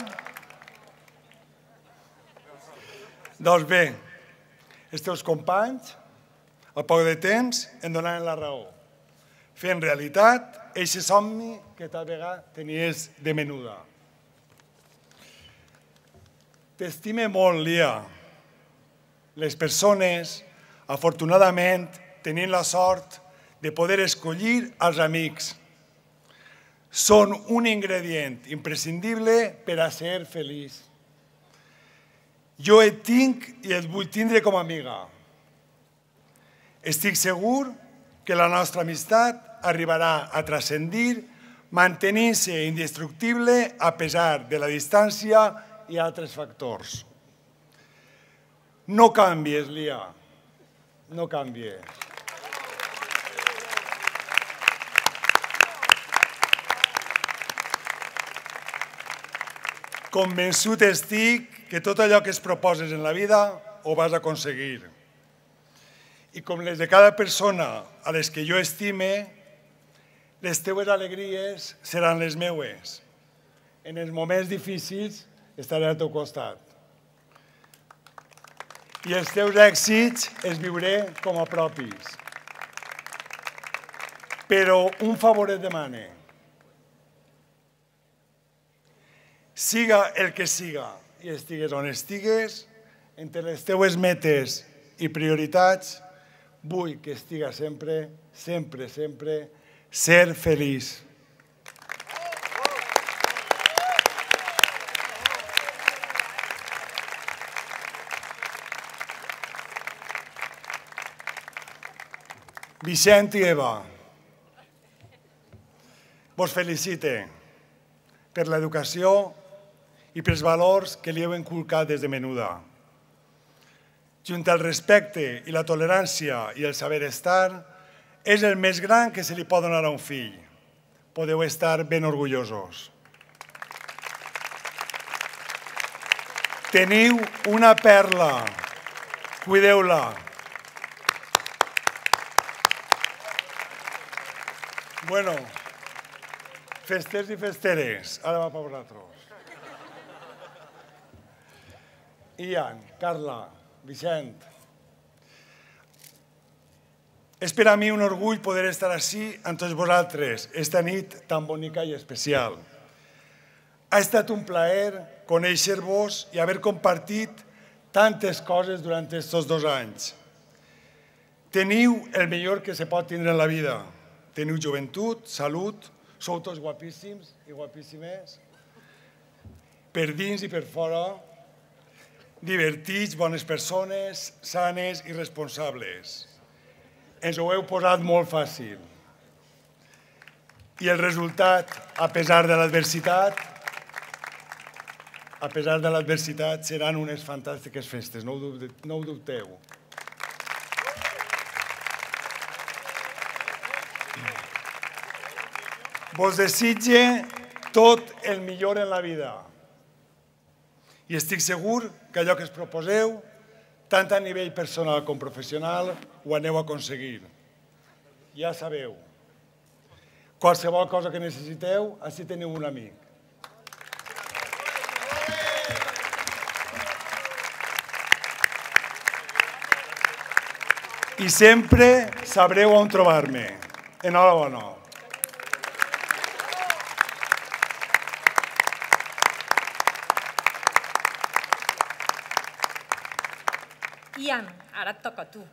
Doncs bé, els teus companys, al poc de temps, em donaven la raó, fent realitat eixe somni que tal vegada tenies de menuda. T'estime molt, Lia. Les persones, afortunadament, tenim la sort de poder escollir els amics. Són un ingredient imprescindible per a ser feliç. Jo et tinc i et vull tindre com a amiga. Estic segur que la nostra amistat arribarà a transcendir mantenint-se indestructible a pesar de la distància i altres factors. No canvies, Lia. No canvies. Convençut estic que tot allò que es proposes en la vida ho vas aconseguir. I com les de cada persona a les que jo estime, les teues alegries seran les meues. En els moments difícils estaré al teu costat. I els teus èxits els viuré com a propis. Però un favor et demane. Siga el que siga i estigues on estigues, entre les teues metes i prioritats, vull que estiga sempre, sempre, sempre, ser feliç. Vicent i Eva, vos felicite per l'educació i pels valors que li heu inculcat des de menuda. Junt al respecte i la tolerància i el saber estar, és el més gran que se li pot donar a un fill. podeu estar ben orgullosos. Teniu una perla, cuideu-la. Bueno, festers i festeres, ara va per vosaltres. Ian, Carla, Vicent. És per a mi un orgull poder estar així amb tots vosaltres, esta nit tan bonica i especial. Ha estat un plaer conèixer-vos i haver compartit tantes coses durant aquests dos anys. Teniu el millor que se pot tindre en la vida. Teniu joventut, salut, sou tots guapíssims i guapíssimes, per dins i per fora, divertits, bones persones, sanes i responsables. Ens ho heu posat molt fàcil. I el resultat, a pesar de l'adversitat, a pesar de l'adversitat, seran unes fantàstiques festes, no ho dubteu. Vos desitge tot el millor en la vida. I estic segur que allò que es proposeu, tant a nivell personal com professional, ho aneu a aconseguir. Ja sabeu, qualsevol cosa que necessiteu, així teniu un amic. I sempre sabreu on trobar-me. Enhorabona. Ian, ara et toca a tu.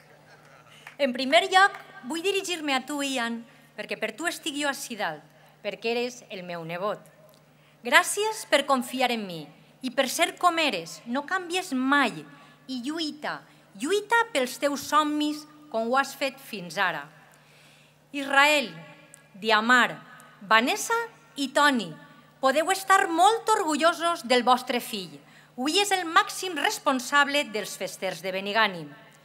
En primer lloc, vull dirigir-me a tu, Ian, perquè per tu estic jo ací dalt, perquè eres el meu nebot. Gràcies per confiar en mi i per ser com eres. No canvies mai i lluita, lluita pels teus somnis com ho has fet fins ara. Israel, Diamar, Vanessa i Toni, podeu estar molt orgullosos del vostre fill. Avui és el màxim responsable dels festers de Benigànim.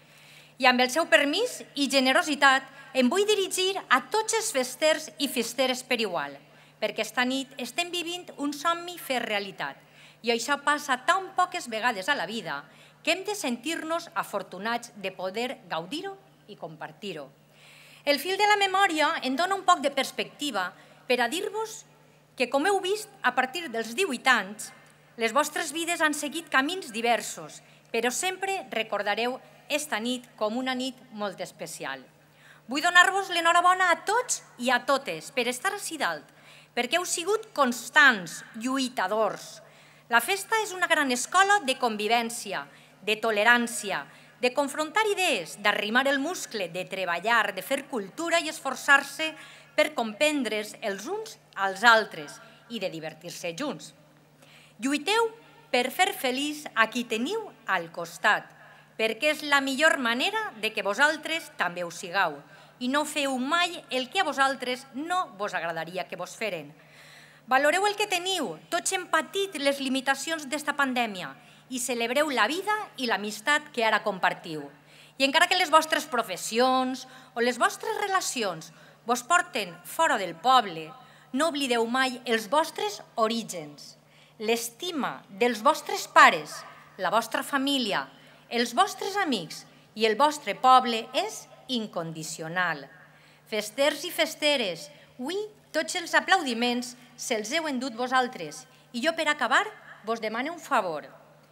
I amb el seu permís i generositat em vull dirigir a tots els festers i festeres per igual, perquè esta nit estem vivint un somni fer realitat. I això passa tan poques vegades a la vida que hem de sentir-nos afortunats de poder gaudir-ho i compartir-ho. El fil de la memòria em dona un poc de perspectiva per a dir-vos que, com heu vist, a partir dels divuit anys, les vostres vides han seguit camins diversos, però sempre recordareu esta nit com una nit molt especial. Vull donar-vos l'enhorabona a tots i a totes per estar ací dalt, perquè heu sigut constants, lluitadors. La festa és una gran escola de convivència, de tolerància, de confrontar idees, d'arrimar el muscle, de treballar, de fer cultura i esforçar-se per comprendre's els uns als altres i de divertir-se junts. Lluiteu per fer feliç a qui teniu al costat, perquè és la millor manera de que vosaltres també ho sigueu i no feu mai el que a vosaltres no vos agradaria que vos feren. Valoreu el que teniu, tots hem patit les limitacions d'esta pandèmia i celebreu la vida i l'amistat que ara compartiu. I encara que les vostres professions o les vostres relacions vos porten fora del poble, no oblideu mai els vostres orígens, l'estima dels vostres pares, la vostra família, els vostres amics i el vostre poble és incondicional. Festers i festeres, avui tots els aplaudiments se'ls heu endut vosaltres i jo per acabar vos demano un favor.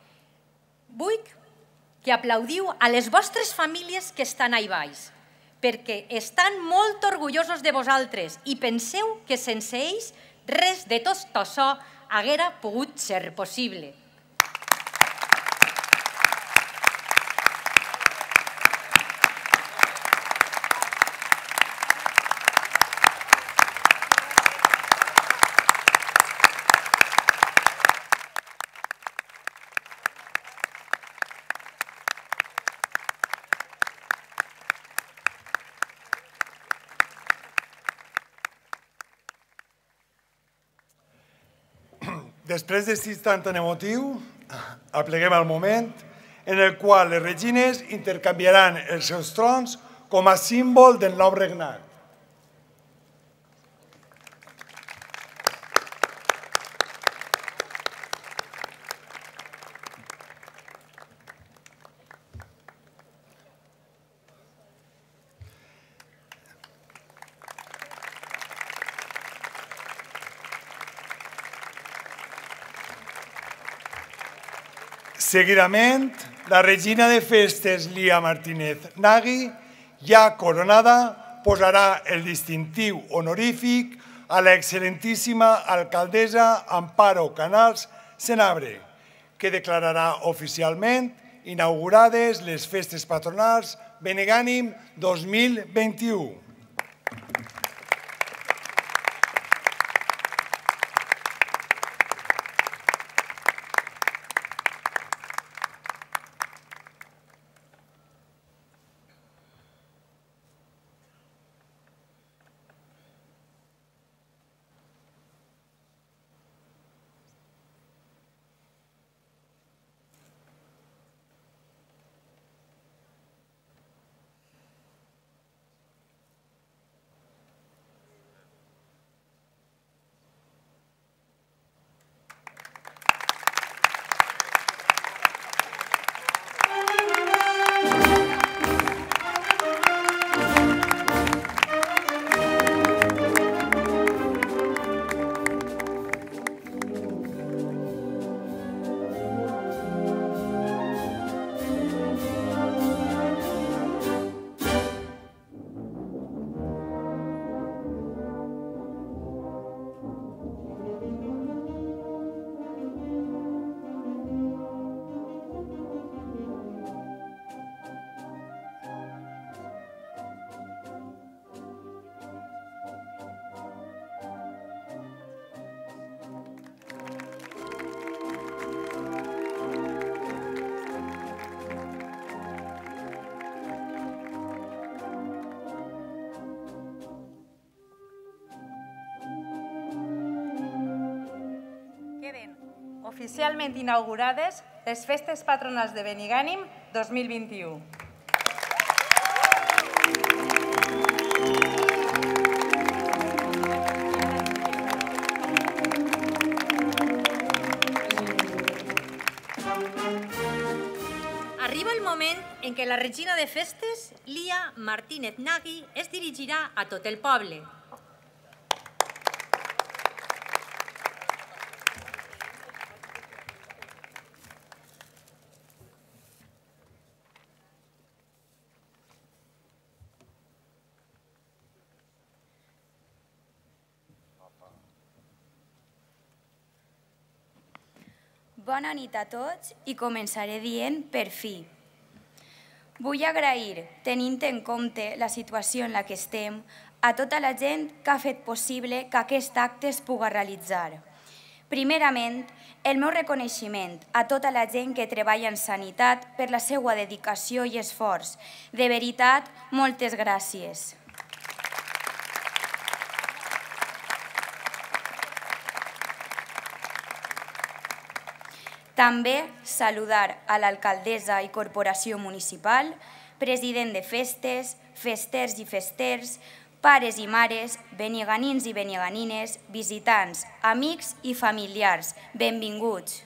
Vull que aplaudiu a les vostres famílies que estan ahí baix, perquè estan molt orgullosos de vosaltres i penseu que sense ells res de tot això haguera pogut ser possible. Després d'aquest instant tan emotiu, apleguem el moment en el qual les regines intercanviaran els seus trons com a símbol del nou regnat. Seguidament, la regina de festes Lia Martínez Nagui, ja coronada, posarà el distintiu honorífic a l'excel·lentíssima alcaldessa Amparo Canals Senabre, que declararà oficialment inaugurades les festes patronals Benigànim dos mil vint-i-u. Oficialment inaugurades les festes patronals de Benigànim dos mil vint-i-u. Arriba el moment en què la regina de festes, Lia Martínez Nagui, es dirigirà a tot el poble. Bona nit a tots i començaré dient per fi. Vull agrair, tenint en compte la situació en la que estem, a tota la gent que ha fet possible que aquest acte es pugui realitzar. Primerament, el meu reconeixement a tota la gent que treballa en sanitat per la seva dedicació i esforç. De veritat, moltes gràcies. També saludar a l'alcaldessa i corporació municipal, president de festes, festers i festers, pares i mares, beniganins i beniganines, visitants, amics i familiars. Benvinguts.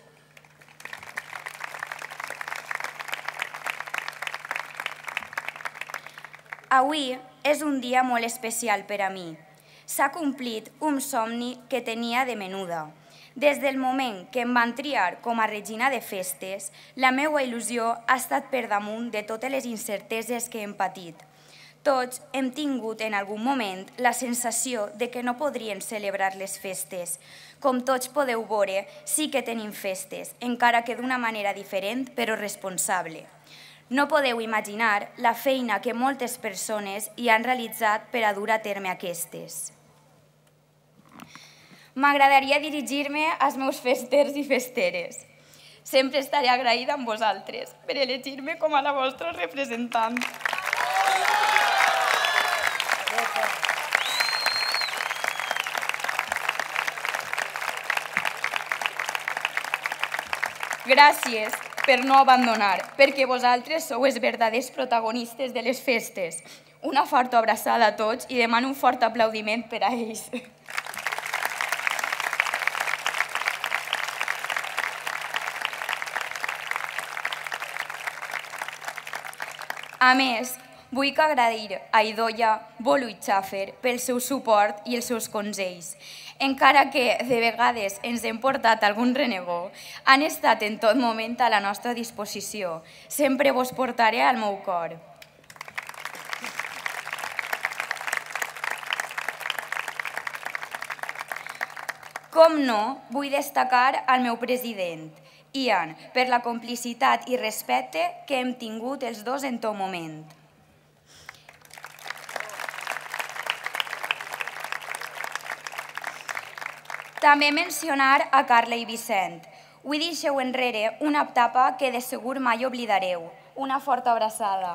Avui és un dia molt especial per a mi. S'ha complit un somni que tenia de menuda. Des del moment que em van triar com a regina de festes, la meva il·lusió ha estat per damunt de totes les incerteses que hem patit. Tots hem tingut en algun moment la sensació de que no podríem celebrar les festes. Com tots podeu veure, sí que tenim festes, encara que d'una manera diferent però responsable. No podeu imaginar la feina que moltes persones hi han realitzat per a dur a terme aquestes. M'agradaria dirigir-me als meus festers i festeres. Sempre estaré agraïda amb vosaltres per elegir-me com a la vostra representant. Gràcies per no abandonar, perquè vosaltres sou els verdaders protagonistes de les festes. Una forta abraçada a tots i demano un fort aplaudiment per a ells. A més, Vull que agrair a Idoia, Bolo i Xafer pel seu suport i els seus consells. Encara que de vegades ens hem portat algun renegó, han estat en tot moment a la nostra disposició. Sempre vos portaré al meu cor. Com no, vull destacar al meu president, Ian, per la complicitat i respecte que hem tingut els dos en tot moment. També mencionar a Carla i Vicent. Avui deixeu enrere una etapa que de segur mai oblidareu. Una forta abraçada.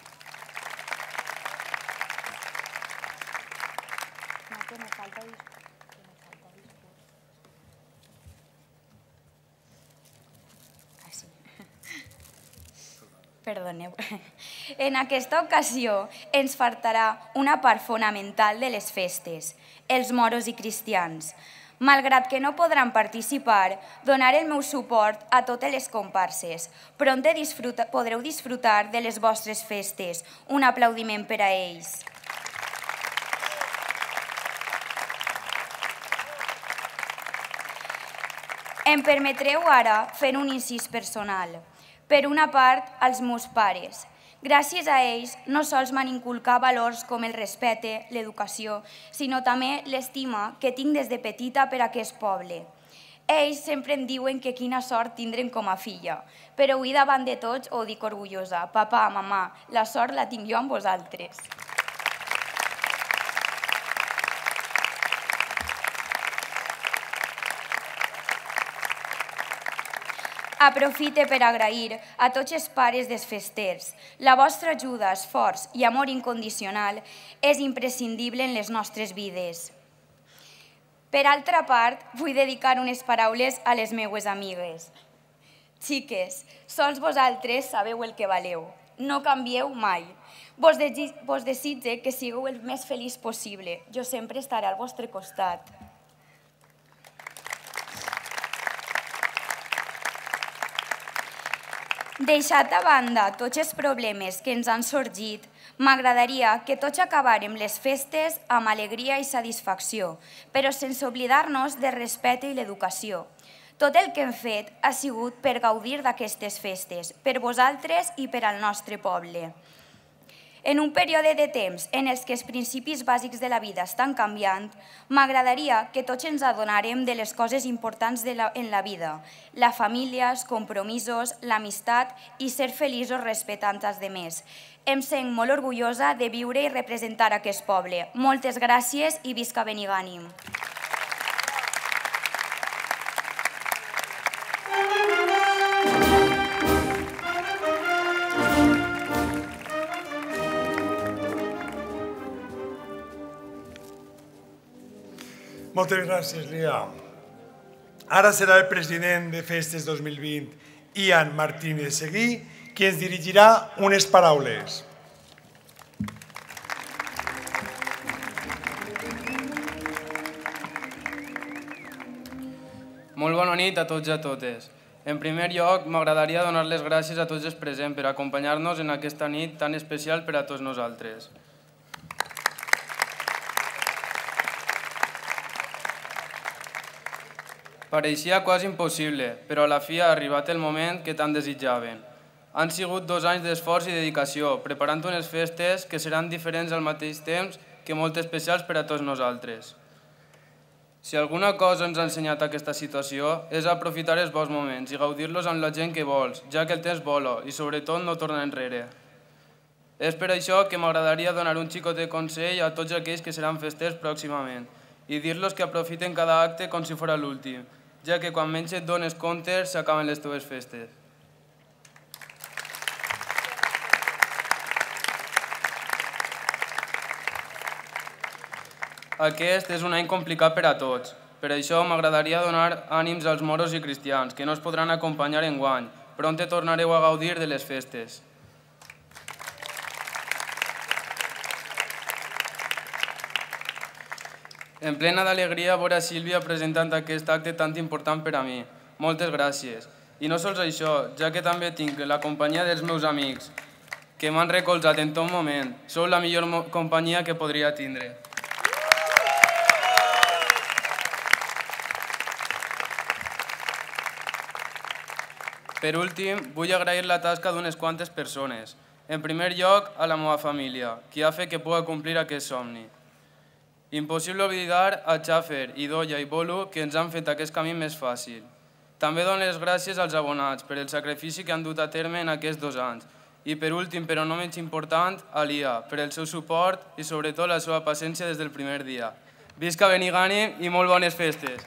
Perdoneu. En aquesta ocasió ens faltarà una part fonamental de les festes, els moros i cristians. Malgrat que no podran participar, donar el meu suport a totes les comparses. Pront podreu disfrutar de les vostres festes. Un aplaudiment per a ells. Em permetreu ara fer un incís personal. Per una part, als meus pares. Gràcies a ells, no sols m'han inculcat valors com el respecte, l'educació, sinó també l'estima que tinc des de petita per a aquest poble. Ells sempre em diuen que quina sort tindrem com a filla, però avui davant de tots ho dic orgullosa. Papà, mamà, la sort la tinc jo amb vosaltres. Aprofite per agrair a tots els pares dels festers. La vostra ajuda, esforç i amor incondicional és imprescindible en les nostres vides. Per altra part, vull dedicar unes paraules a les meues amigues. Xiques, sols vosaltres sabeu el que valeu. No canvieu mai. Vos desitge que sigueu el més feliç possible. Jo sempre estaré al vostre costat. Deixat a banda tots els problemes que ens han sorgit, m'agradaria que tots acabàrem les festes amb alegria i satisfacció, però sense oblidar-nos del respecte i l'educació. Tot el que hem fet ha sigut per gaudir d'aquestes festes, per vosaltres i per al nostre poble. En un període de temps en els que els principis bàsics de la vida estan canviant, m'agradaria que tots ens adonarem de les coses importants en la vida, la família, els compromisos, l'amistat i ser feliços respectant els demés. Em sent molt orgullosa de viure i representar aquest poble. Moltes gràcies i visca Benigànim. Moltes gràcies, Lia. Ara serà el president de Festes dos mil vint, Ian Martínez Seguí, qui ens dirigirà unes paraules. Molt bona nit a tots i a totes. En primer lloc, m'agradaria donar les gràcies a tots els presents per acompanyar-nos en aquesta nit tan especial per a tots nosaltres. Pareixia quasi impossible, però a la fi ha arribat el moment que tant desitjaven. Han sigut dos anys d'esforç i dedicació, preparant unes festes que seran diferents al mateix temps que molt especials per a tots nosaltres. Si alguna cosa ens ha ensenyat aquesta situació és aprofitar els bons moments i gaudir-los amb la gent que vols, ja que el temps vola i sobretot no torna enrere. És per això que m'agradaria donar un xicot de consell a tots aquells que seran festers pròximament i dir-los que aprofiten cada acte com si fos l'últim, ja que quan menys et dones comptes s'acaben les teves festes. Aquest és un any complicat per a tots. Per això m'agradaria donar ànims als moros i cristians, que no es podran acompanyar enguany. Pront tornareu a gaudir de les festes. En plena d'alegria veure Sílvia presentant aquest acte tan important per a mi. Moltes gràcies. I no sols això, ja que també tinc la companyia dels meus amics. que m'han recolzat en tot moment. Sou la millor mo- companyia que podria tindre. Per últim, vull agrair la tasca d'unes quantes persones. En primer lloc, a la meva família, qui ha fet que pugui complir aquest somni. Impossible oblidar a Xafer, Idoia i Bolu, que ens han fet aquest camí més fàcil. També dono les gràcies als abonats per el sacrifici que han dut a terme en aquests dos anys. I per últim, però no menys important, a l'I A, per el seu suport i sobretot la seva paciència des del primer dia. Visca Benigànim i molt bones festes!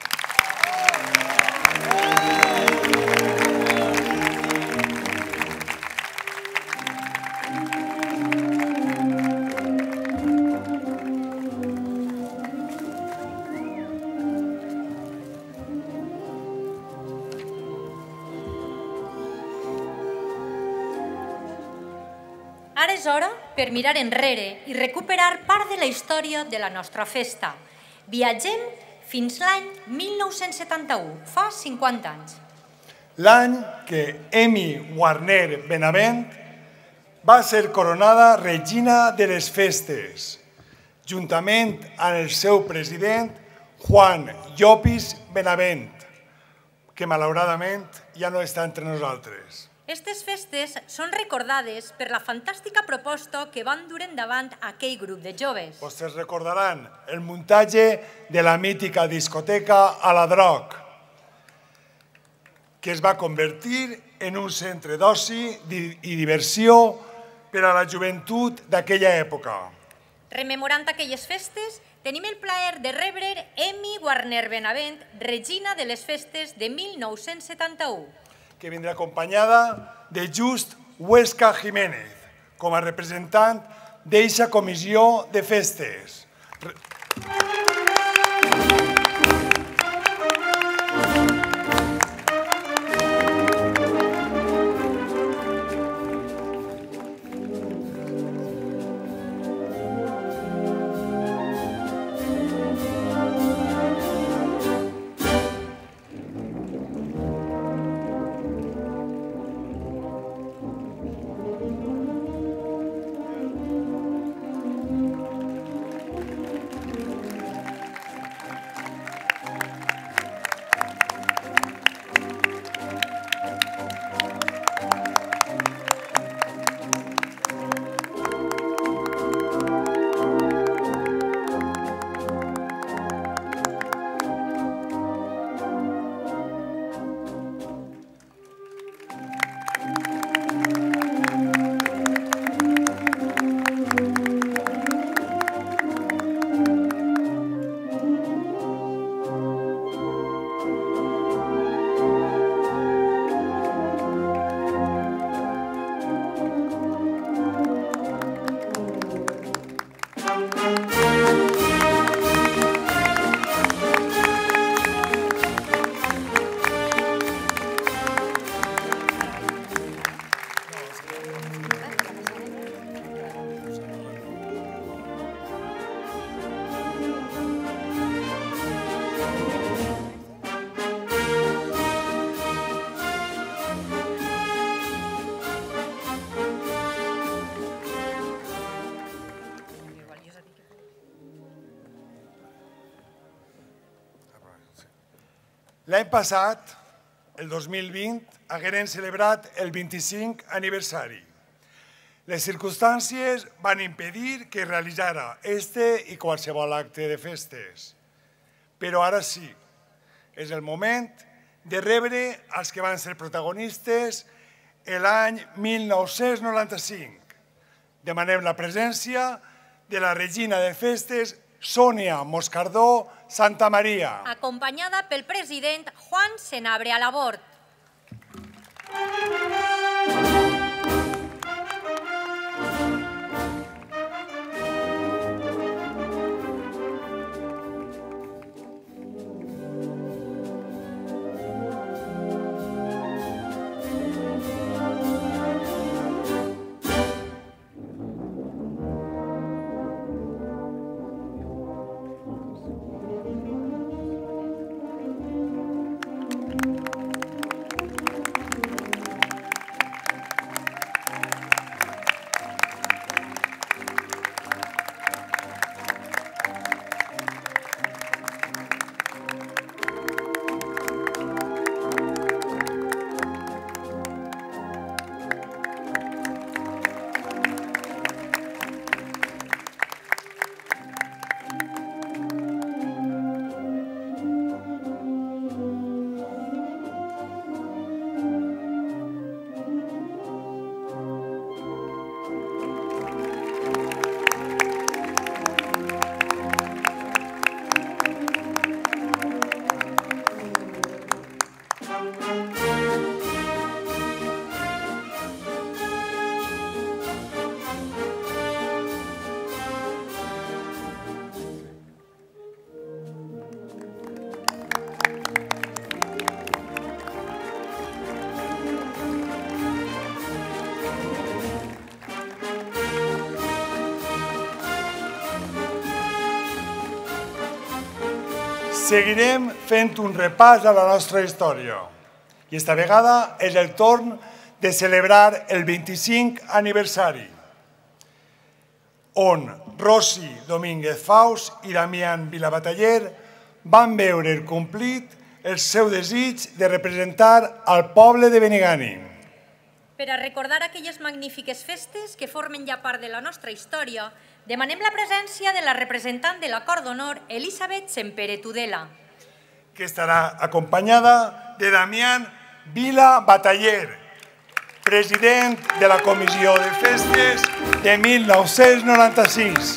Ara és hora per mirar enrere i recuperar part de la història de la nostra festa. Viatgem fins l'any mil nou-cents setanta-u, fa cinquanta anys. L'any que Amy Warner Benavent va ser coronada regina de les festes, juntament amb el seu president Juan Llopis Benavent, que malauradament ja no està entre nosaltres. Aquestes festes són recordades per la fantàstica proposta que van dur endavant aquell grup de joves. Vostès recordaran el muntatge de la mítica discoteca a la Droc, que es va convertir en un centre d'oci i diversió per a la joventut d'aquella època. Rememorant aquelles festes, tenim el plaer de rebre Amy Warner Benavent, regina de les festes de mil nou-cents setanta-u. Que vindrà acompanyada de Just Huesca Jiménez, com a representant d'eixa comissió de festes. L'any passat, el dos mil vint, hagueren celebrat el vint-i-cinc aniversari. Les circumstàncies van impedir que es realitzara este i qualsevol acte de festes. Però ara sí, és el moment de rebre els que van ser protagonistes l'any mil nou-cents noranta-cinc. Demanem la presència de la regina de festes, Sònia Moscardó Santamaria. Acompanyada pel president Juan Senabre Alabort. Seguirem fent un repàs a la nostra història i esta vegada és el torn de celebrar el vint-i-cinc aniversari, on Rossi Domínguez Faus i Damián Vilabataller van veure complit el seu desig de representar al poble de Benigànim. Per a recordar aquelles magnífiques festes que formen ja part de la nostra història, demanem la presència de la representant de la Cort d'Honor, Elisabet Sempere Tudela, que estarà acompanyada de Damián Vilabataller, president de la Comissió de Festes de mil nou-cents noranta-sis.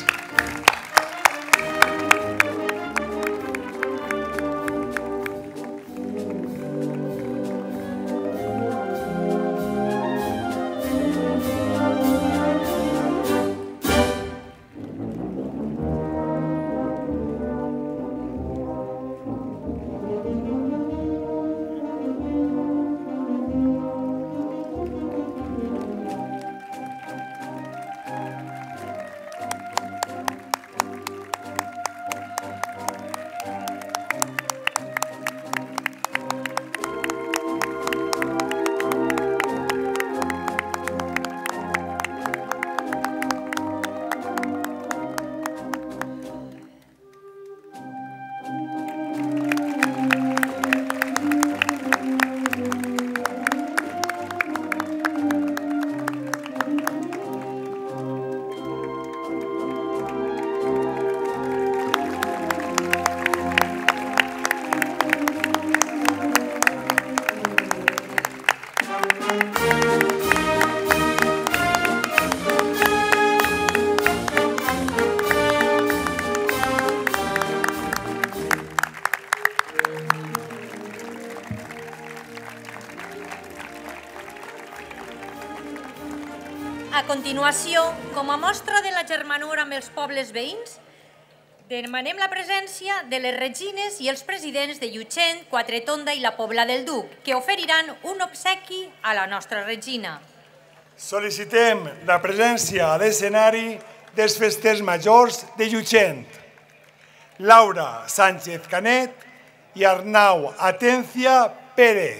A continuació, com a mostra de la germanor amb els pobles veïns, demanem la presència de les regines i els presidents de Llutxent, Quatretonda i la Pobla del Duc, que oferiran un obsequi a la nostra regina. Sol·licitem la presència a l'escenari dels festers majors de Llutxent, Laura Sánchez Canet i Arnau Atencia Pérez.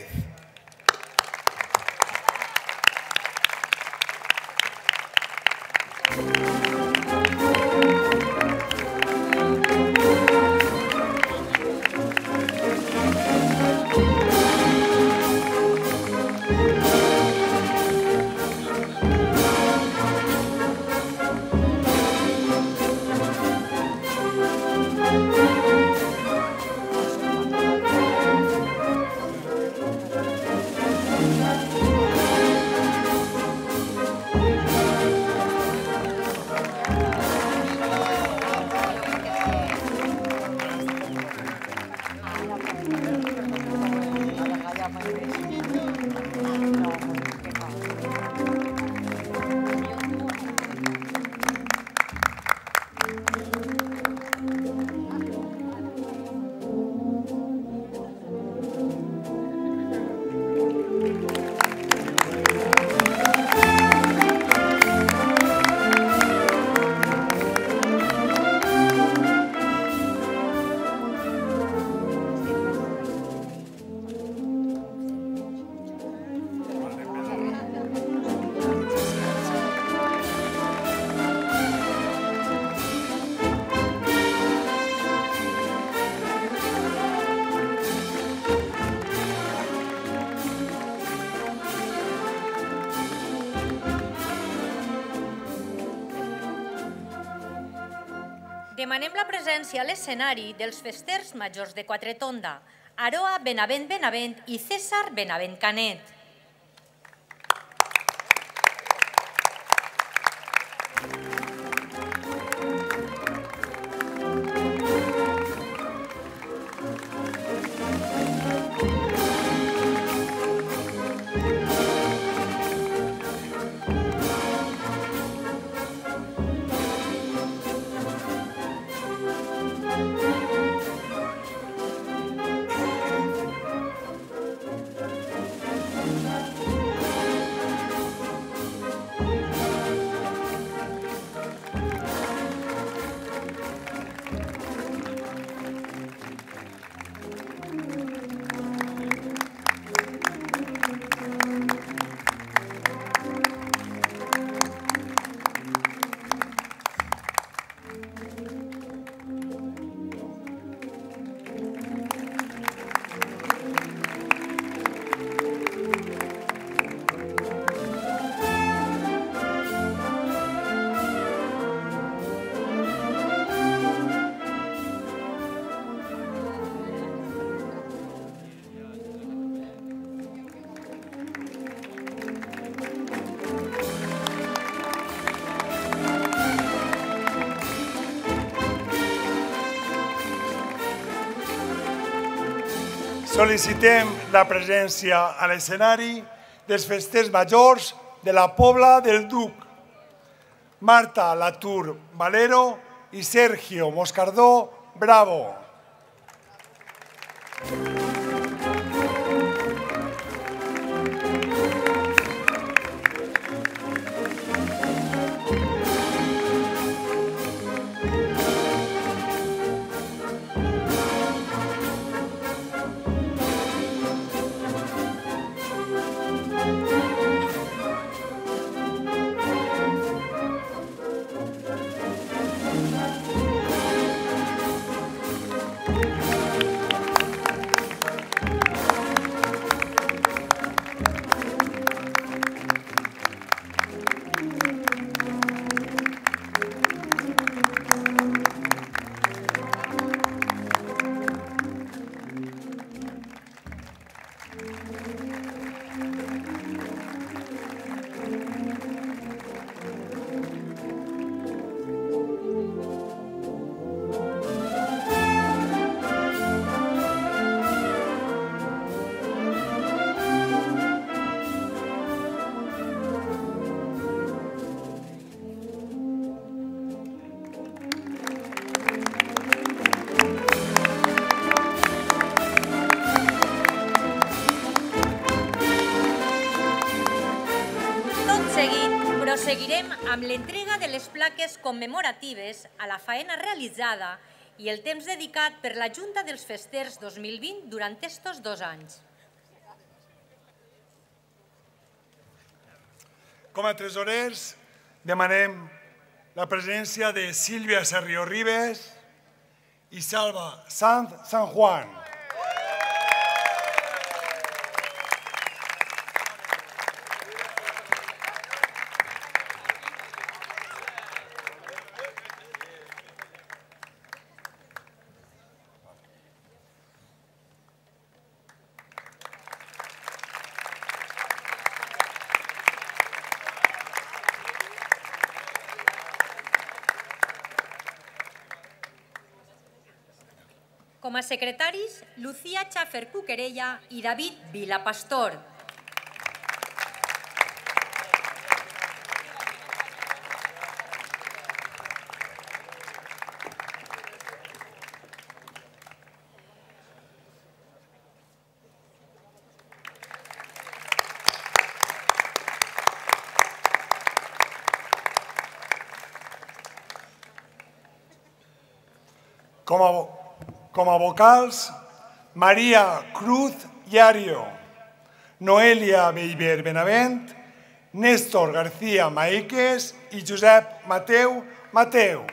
Demanem la presència a l'escenari dels festers majors de Quatretonda, Aroa Benavent Benavent i César Benavent Canet. Sol·licitem la presència a l'escenari dels festers majors de la Pobla del Duc, Marta Latour Valero i Sergio Moscardó Bravo. Seguirem amb l'entrega de les plaques commemoratives a la faena realitzada i el temps dedicat per la Junta dels Festers dos mil vint durant estos dos anys. Com a tresorers, demanem la presència de Sílvia Sarrió Ribes i Salva Sanz San Juan. Com a secretaris, Lucía Chafer Cuquerella i David Vilapastor. Com a Com a vocals, Maria Cruz Llario, Noelia Beiber Benavent, Néstor García Maíquez i Josep Mateu Mateu.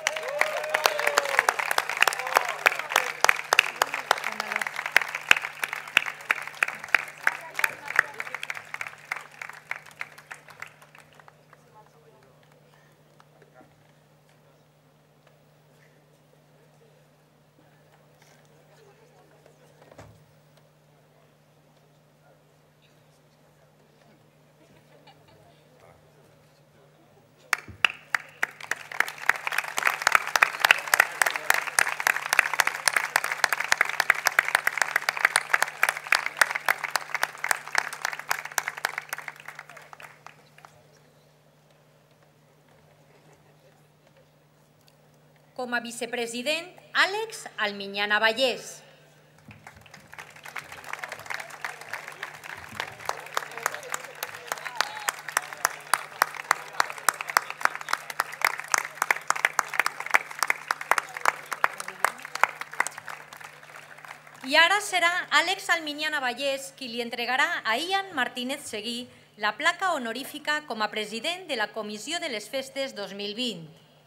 Com a vicepresident, Àlex Almiñana Vallès. I ara serà Àlex Almiñana Vallès qui li entregarà a Ian Martínez Seguí la placa honorífica com a president de la Comissió de les Festes dos mil vint.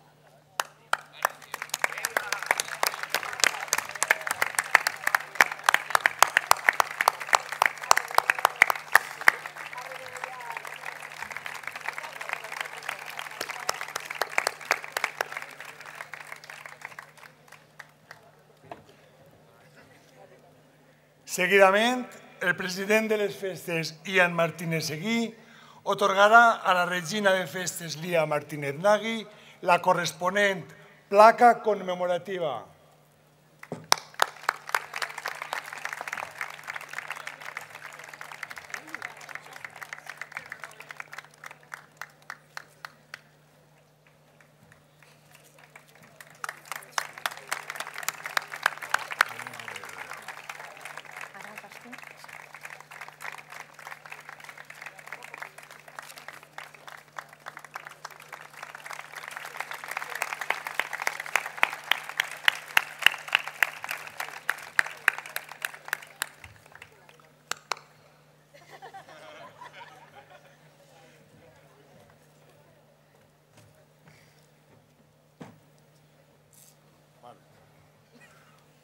Seguidament, el president de les festes, Ian Martínez Seguí, otorgarà a la regina de festes, Lía Martínez Nagui, la corresponent placa commemorativa.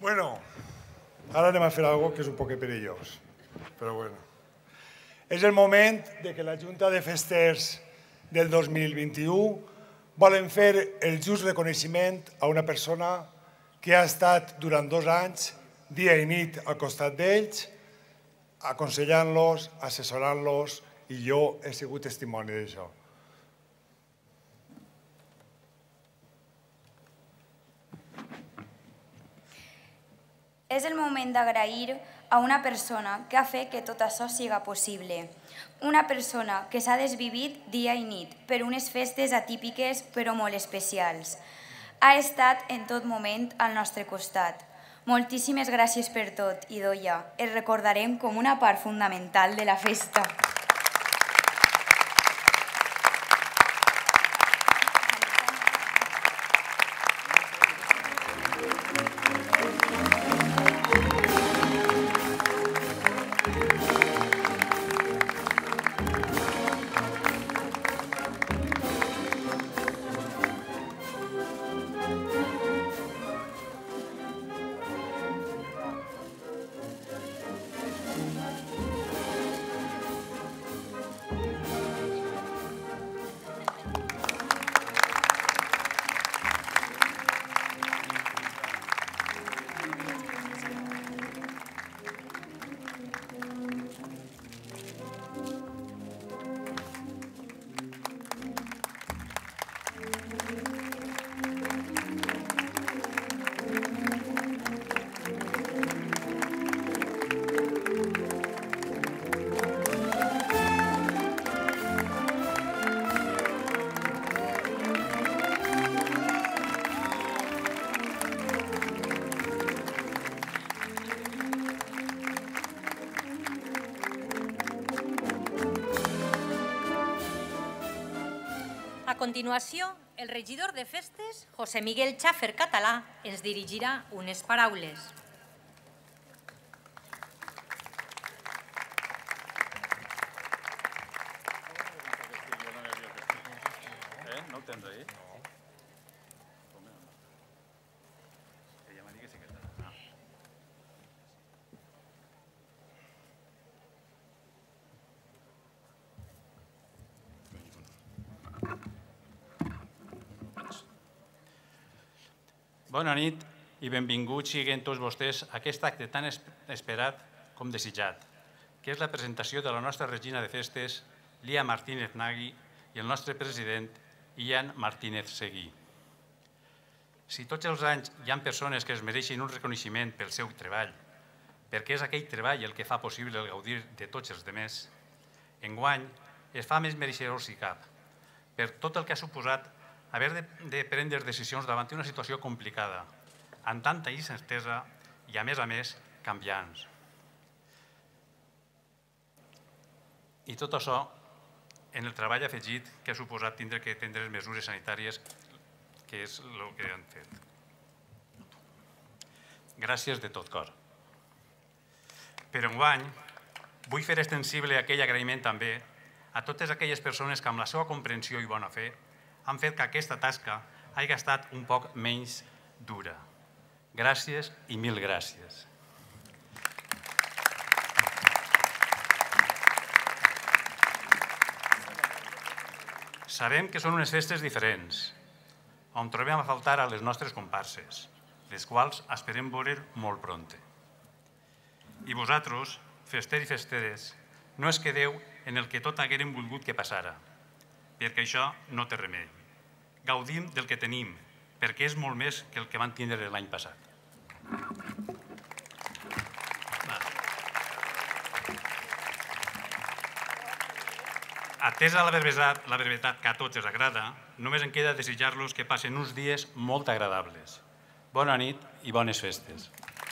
Bueno, ara anem a fer alguna cosa que és un poc perillós, però bueno. És el moment de que la Junta de Festers del dos mil vint-i-u volen fer el just reconeixement a una persona que ha estat durant dos anys, dia i nit, al costat d'ells, aconsellant-los, assessorant-los, i jo he sigut testimoni d'això. És el moment d'agrair a una persona que ha fet que tot això siga possible. Una persona que s'ha desvivit dia i nit per unes festes atípiques però molt especials. Ha estat en tot moment al nostre costat. Moltíssimes gràcies per tot, Idoia. El recordarem com una part fundamental de la festa. A continuació, el regidor de festes, José Miguel Xafer Català, ens dirigirà unes paraules. No ho tens ahí? Bona nit i benvinguts siguin tots vostès a aquest acte tan esperat com desitjat, que és la presentació de la nostra regina de festes, Lía Martínez Nagui, i el nostre president, Ian Martínez Seguí. Si tots els anys hi ha persones que es mereixen un reconeixement pel seu treball, perquè és aquell treball el que fa possible el gaudir de tots els demés, enguany es fa més mereixedor si cap, per tot el que ha suposat haver de, de prendre decisions davant d'una situació complicada, amb tanta incertesa i, a més a més, canviants. I tot això en el treball afegit que ha suposat tindre que prendre mesures sanitàries, que és el que han fet. Gràcies de tot cor. Però enguany vull fer extensible aquell agraïment també a totes aquelles persones que amb la seva comprensió i bona fe han fet que aquesta tasca hagi estat un poc menys dura. Gràcies i mil gràcies. Sabem que són unes festes diferents, on trobem a faltar a les nostres comparses, les quals esperem veure molt prompte. I vosaltres, festers i festeres, no es quedeu en el que tot haguérem volgut que passara, perquè això no té remei. Gaudim del que tenim, perquè és molt més que el que van tindre l'any passat. Atesa la brevetat, la brevetat que a tots els agrada, només em queda desitjar-los que passen uns dies molt agradables. Bona nit i bones festes.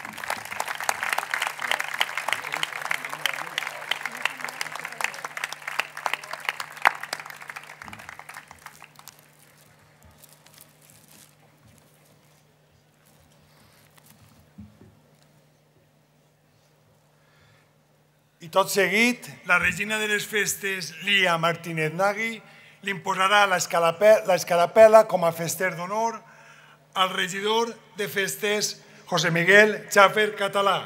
I tot seguit, la regina de les festes, Lía Martínez Nagui, li imposarà l'escarapel·la com a fester d'honor al regidor de festes, José Miguel Xafer Català.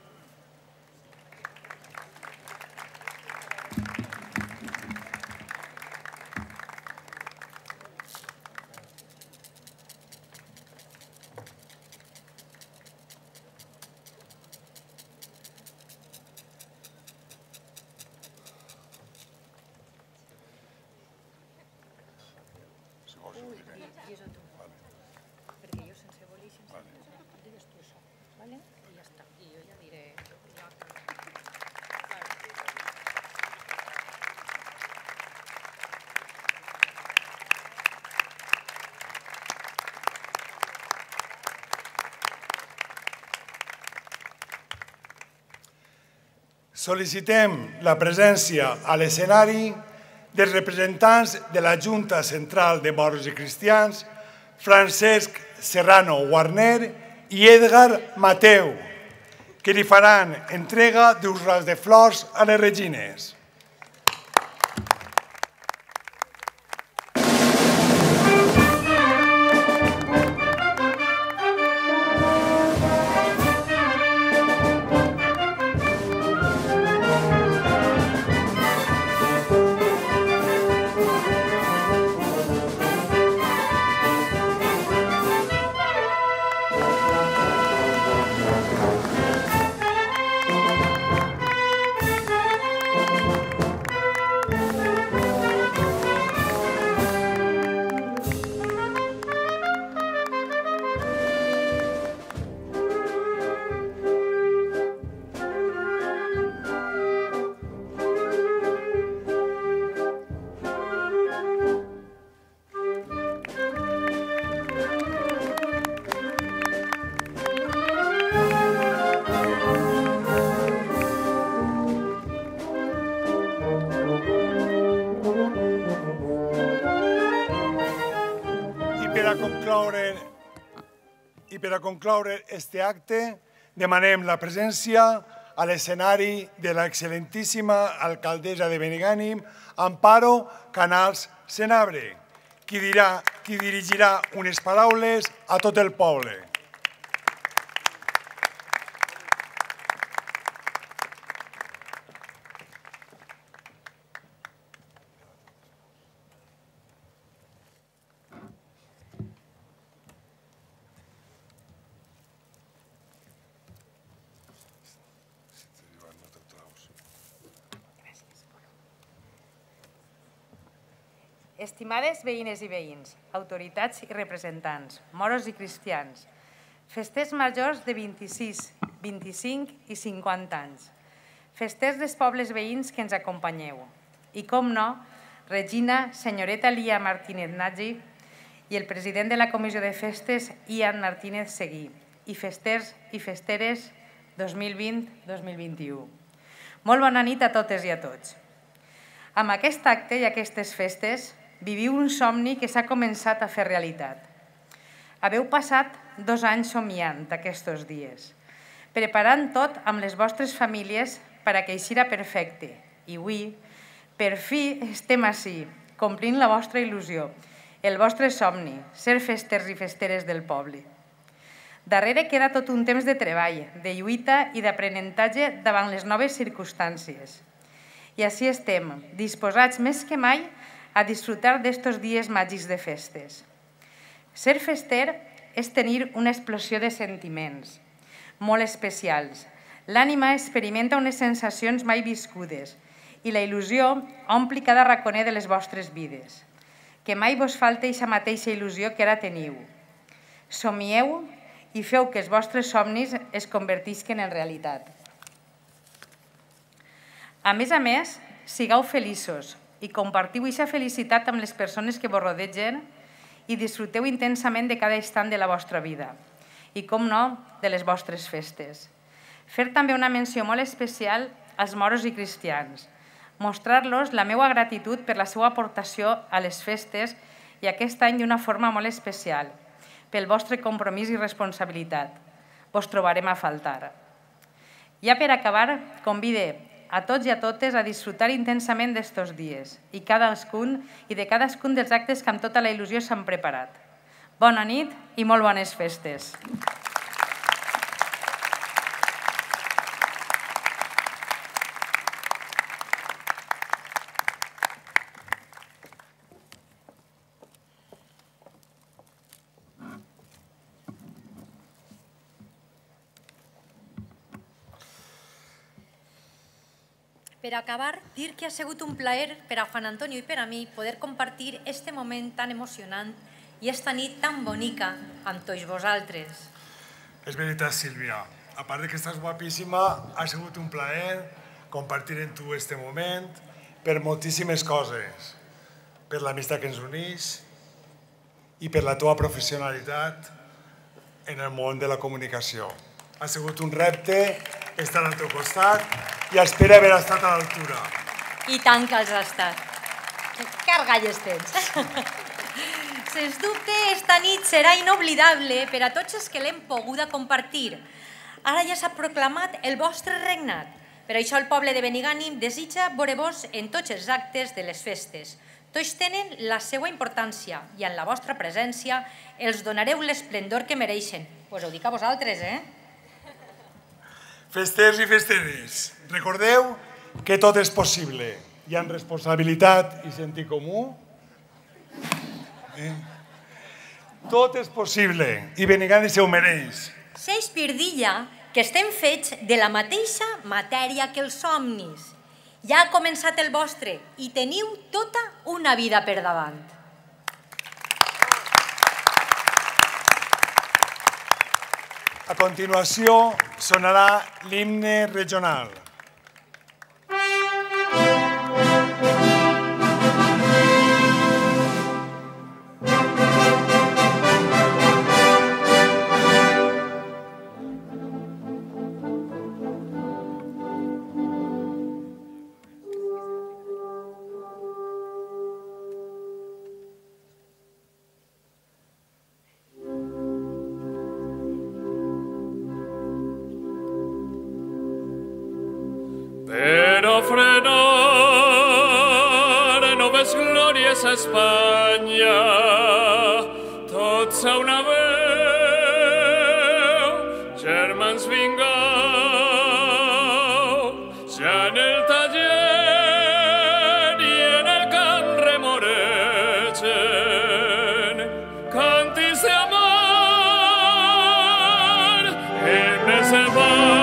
Sol·licitem la presència a l'escenari dels representants de la Junta Central de Moros i Cristians, Francesc Serrano Guarner i Edgar Mateu, que li faran entrega d'uns rams de flors a les Regines. I per a concloure aquest acte, demanem la presència a l'escenari de l'excel·lentíssima alcaldessa de Benigànim, Amparo Canals Senabre, qui dirigirà unes paraules a tot el poble. Estimades veïnes i veïns, autoritats i representants, moros i cristians, festers majors de vint-i-sis, vint-i-cinc i cinquanta anys, festers dels pobles veïns que ens acompanyeu, i, com no, Regina senyoreta Lia Martínez Nagy i el president de la Comissió de Festes, Ian Martínez Seguí, i festers i festeres dos mil vint dos mil vint-i-u. Molt bona nit a totes i a tots. Amb aquest acte i aquestes festes, viviu un somni que s'ha començat a fer realitat. Haveu passat dos anys somiant aquests dies, preparant tot amb les vostres famílies per a que eixira perfecte. I avui, per fi, estem ací, complint la vostra il·lusió, el vostre somni, ser festers i festeres del poble. Darrere queda tot un temps de treball, de lluita i d'aprenentatge davant les noves circumstàncies. I així estem, disposats més que mai a disfrutar d'estos dies màgics de festes. Ser fester és tenir una explosió de sentiments molt especials. L'ànima experimenta unes sensacions mai viscudes i la il·lusió ompli cada raconer de les vostres vides. Que mai vos falti aquesta mateixa il·lusió que ara teniu. Somieu i feu que els vostres somnis es convertisquen en realitat. A més a més, sigueu feliços i compartiu aquesta felicitat amb les persones que vos rodegen i disfruteu intensament de cada instant de la vostra vida i, com no, de les vostres festes. Fer també una menció molt especial als moros i cristians, mostrar-los la meva gratitud per la seva aportació a les festes i aquest any d'una forma molt especial, pel vostre compromís i responsabilitat. Vos trobarem a faltar. Ja per acabar, convide a tots i a totes a disfrutar intensament d'estos dies i cadascun i de cadascun dels actes que amb tota la il·lusió s'han preparat. Bona nit i molt bones festes. Per acabar, dir que ha sigut un plaer per a Juan Antonio i per a mi poder compartir este moment tan emocionant i esta nit tan bonica amb tots vosaltres. És veritat, Sílvia. A part que estàs guapíssima, ha sigut un plaer compartir amb tu este moment per moltíssimes coses. Per l'amistat que ens uneix i per la teva professionalitat en el món de la comunicació. Ha sigut un repte estar al teu costat i espero haver estat a l'altura. I tant que els ha estat. Que cargalles tens. Sens dubte, esta nit serà inoblidable per a tots els que l'hem poguda compartir. Ara ja s'ha proclamat el vostre regnat. Per això el poble de Benigànim desitja veure-vos en tots els actes de les festes. Tots tenen la seva importància i en la vostra presència els donareu l'esplendor que mereixen. Pues ho dic a vosaltres, eh? Festers i festeres, recordeu que tot és possible. Hi ha responsabilitat i sentit comú. Eh? Tot és possible i Benigànim se ho mereix. Shakespeare deia que estem fets de la mateixa matèria que els somnis. Ja ha començat el vostre i teniu tota una vida per davant. A continuació sonarà l'himne regional. Per ofrenar noves glòries a Espanya, tots a una veu, germans vingau, ja en el taller i en el camp remoregen, cantis d'amor, himnes de pau.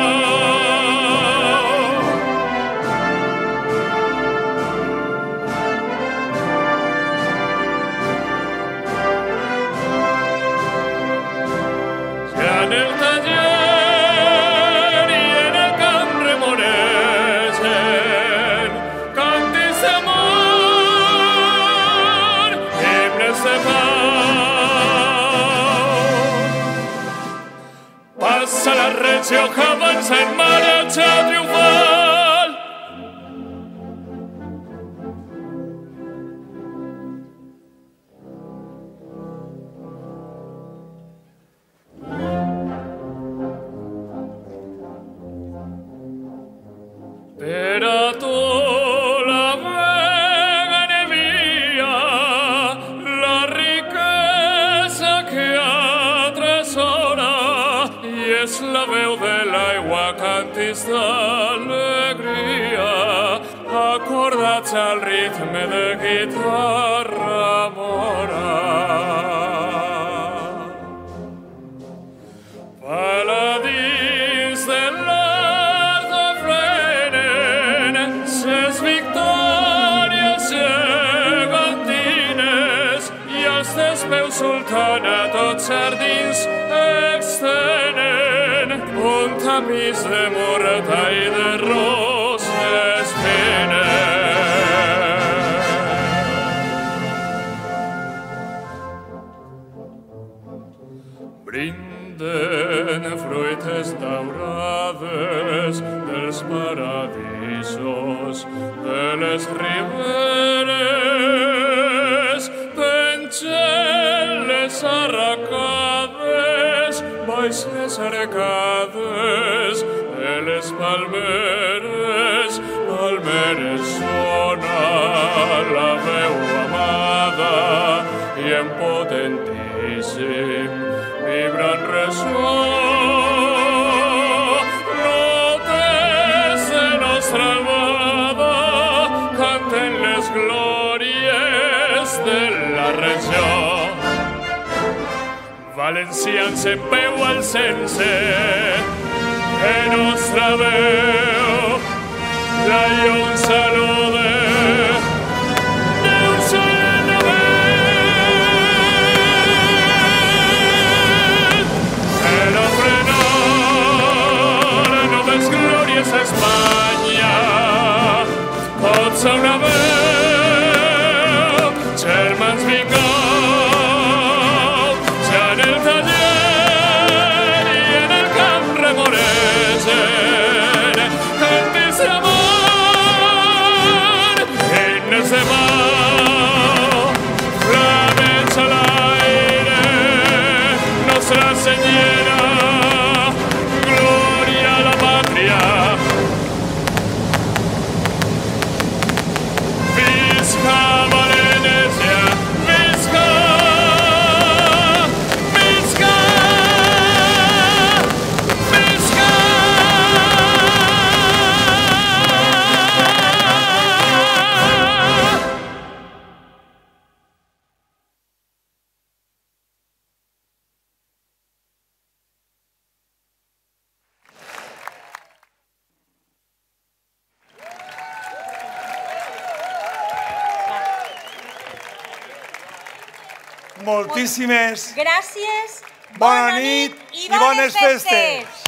En el taller y en el camp remoregen, cantis d'amor, himnes de pau. Passa la regió que avança en marxa triomfal. Per a tu la vega nevia, la riquesa que atresora, i és la veu de l'aigua cantis d'alegria, acordats al ritme de guitarra mora. Paladins de l'art ofrenen ses victòries gegantines i els despeus sultana tots jardins extenen un tapís de morta i de roses fines. Brinden fruites daurades dels paradisos de les riberes, pengen les arracades baix les arcades de les palmeres. Palmeres sona la veu amada i en potentíssim vibrant ressò. Notes de nostra albada canten les glòries de la regió. Valencians en peu al sense, que nostra veu hay un saludo de un solo vez. El ofrenar no ves glorias a España, potsa una vez, germans vingueu, ja en el taller i en el camp remoregen, cantes d'amor, himnes de pau, flames a l'aire, Nostra Senyera, glòria a la pàtria. Visca València, visca, visca, visca. Moltíssimes Gràcies, bona nit i bones festes.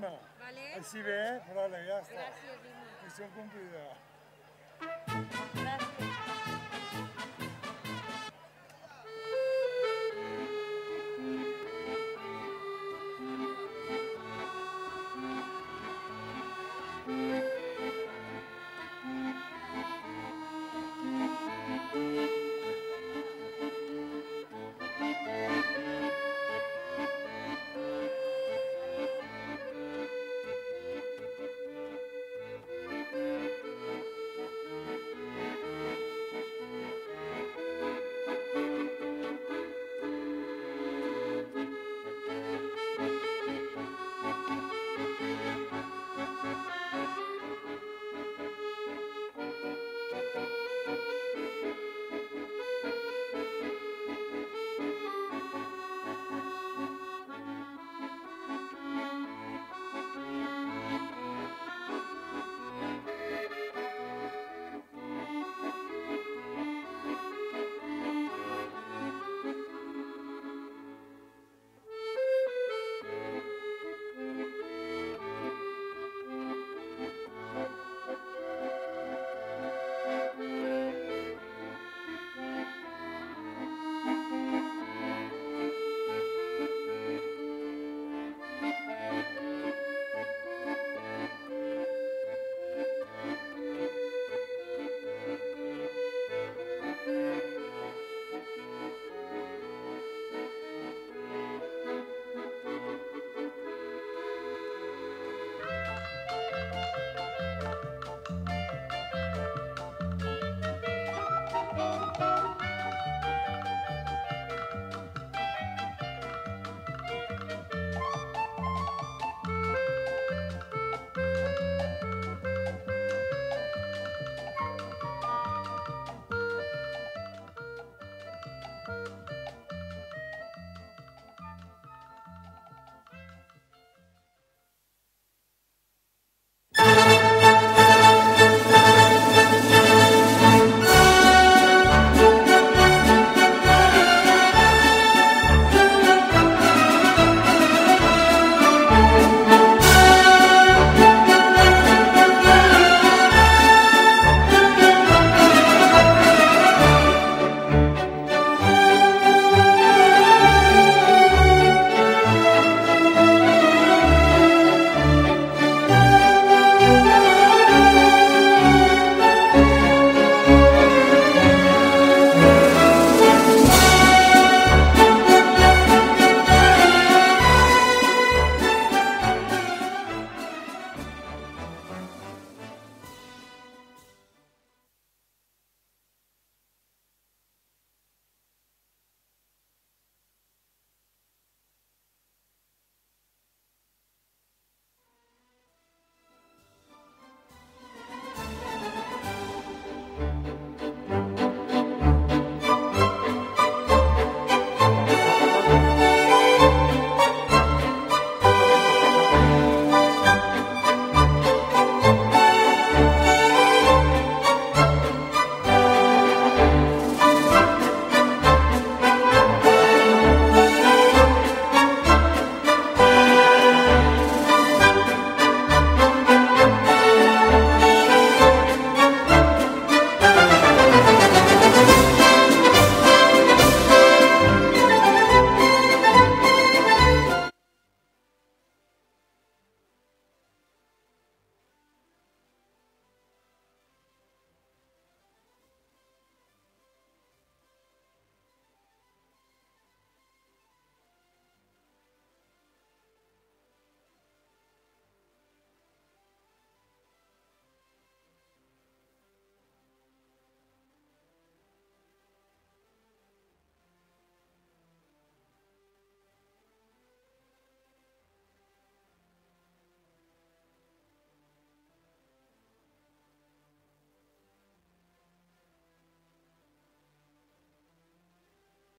Imma. Vale. Així bé? Vale, ja està. Gràcies, Imma. Missió complida. Gràcies.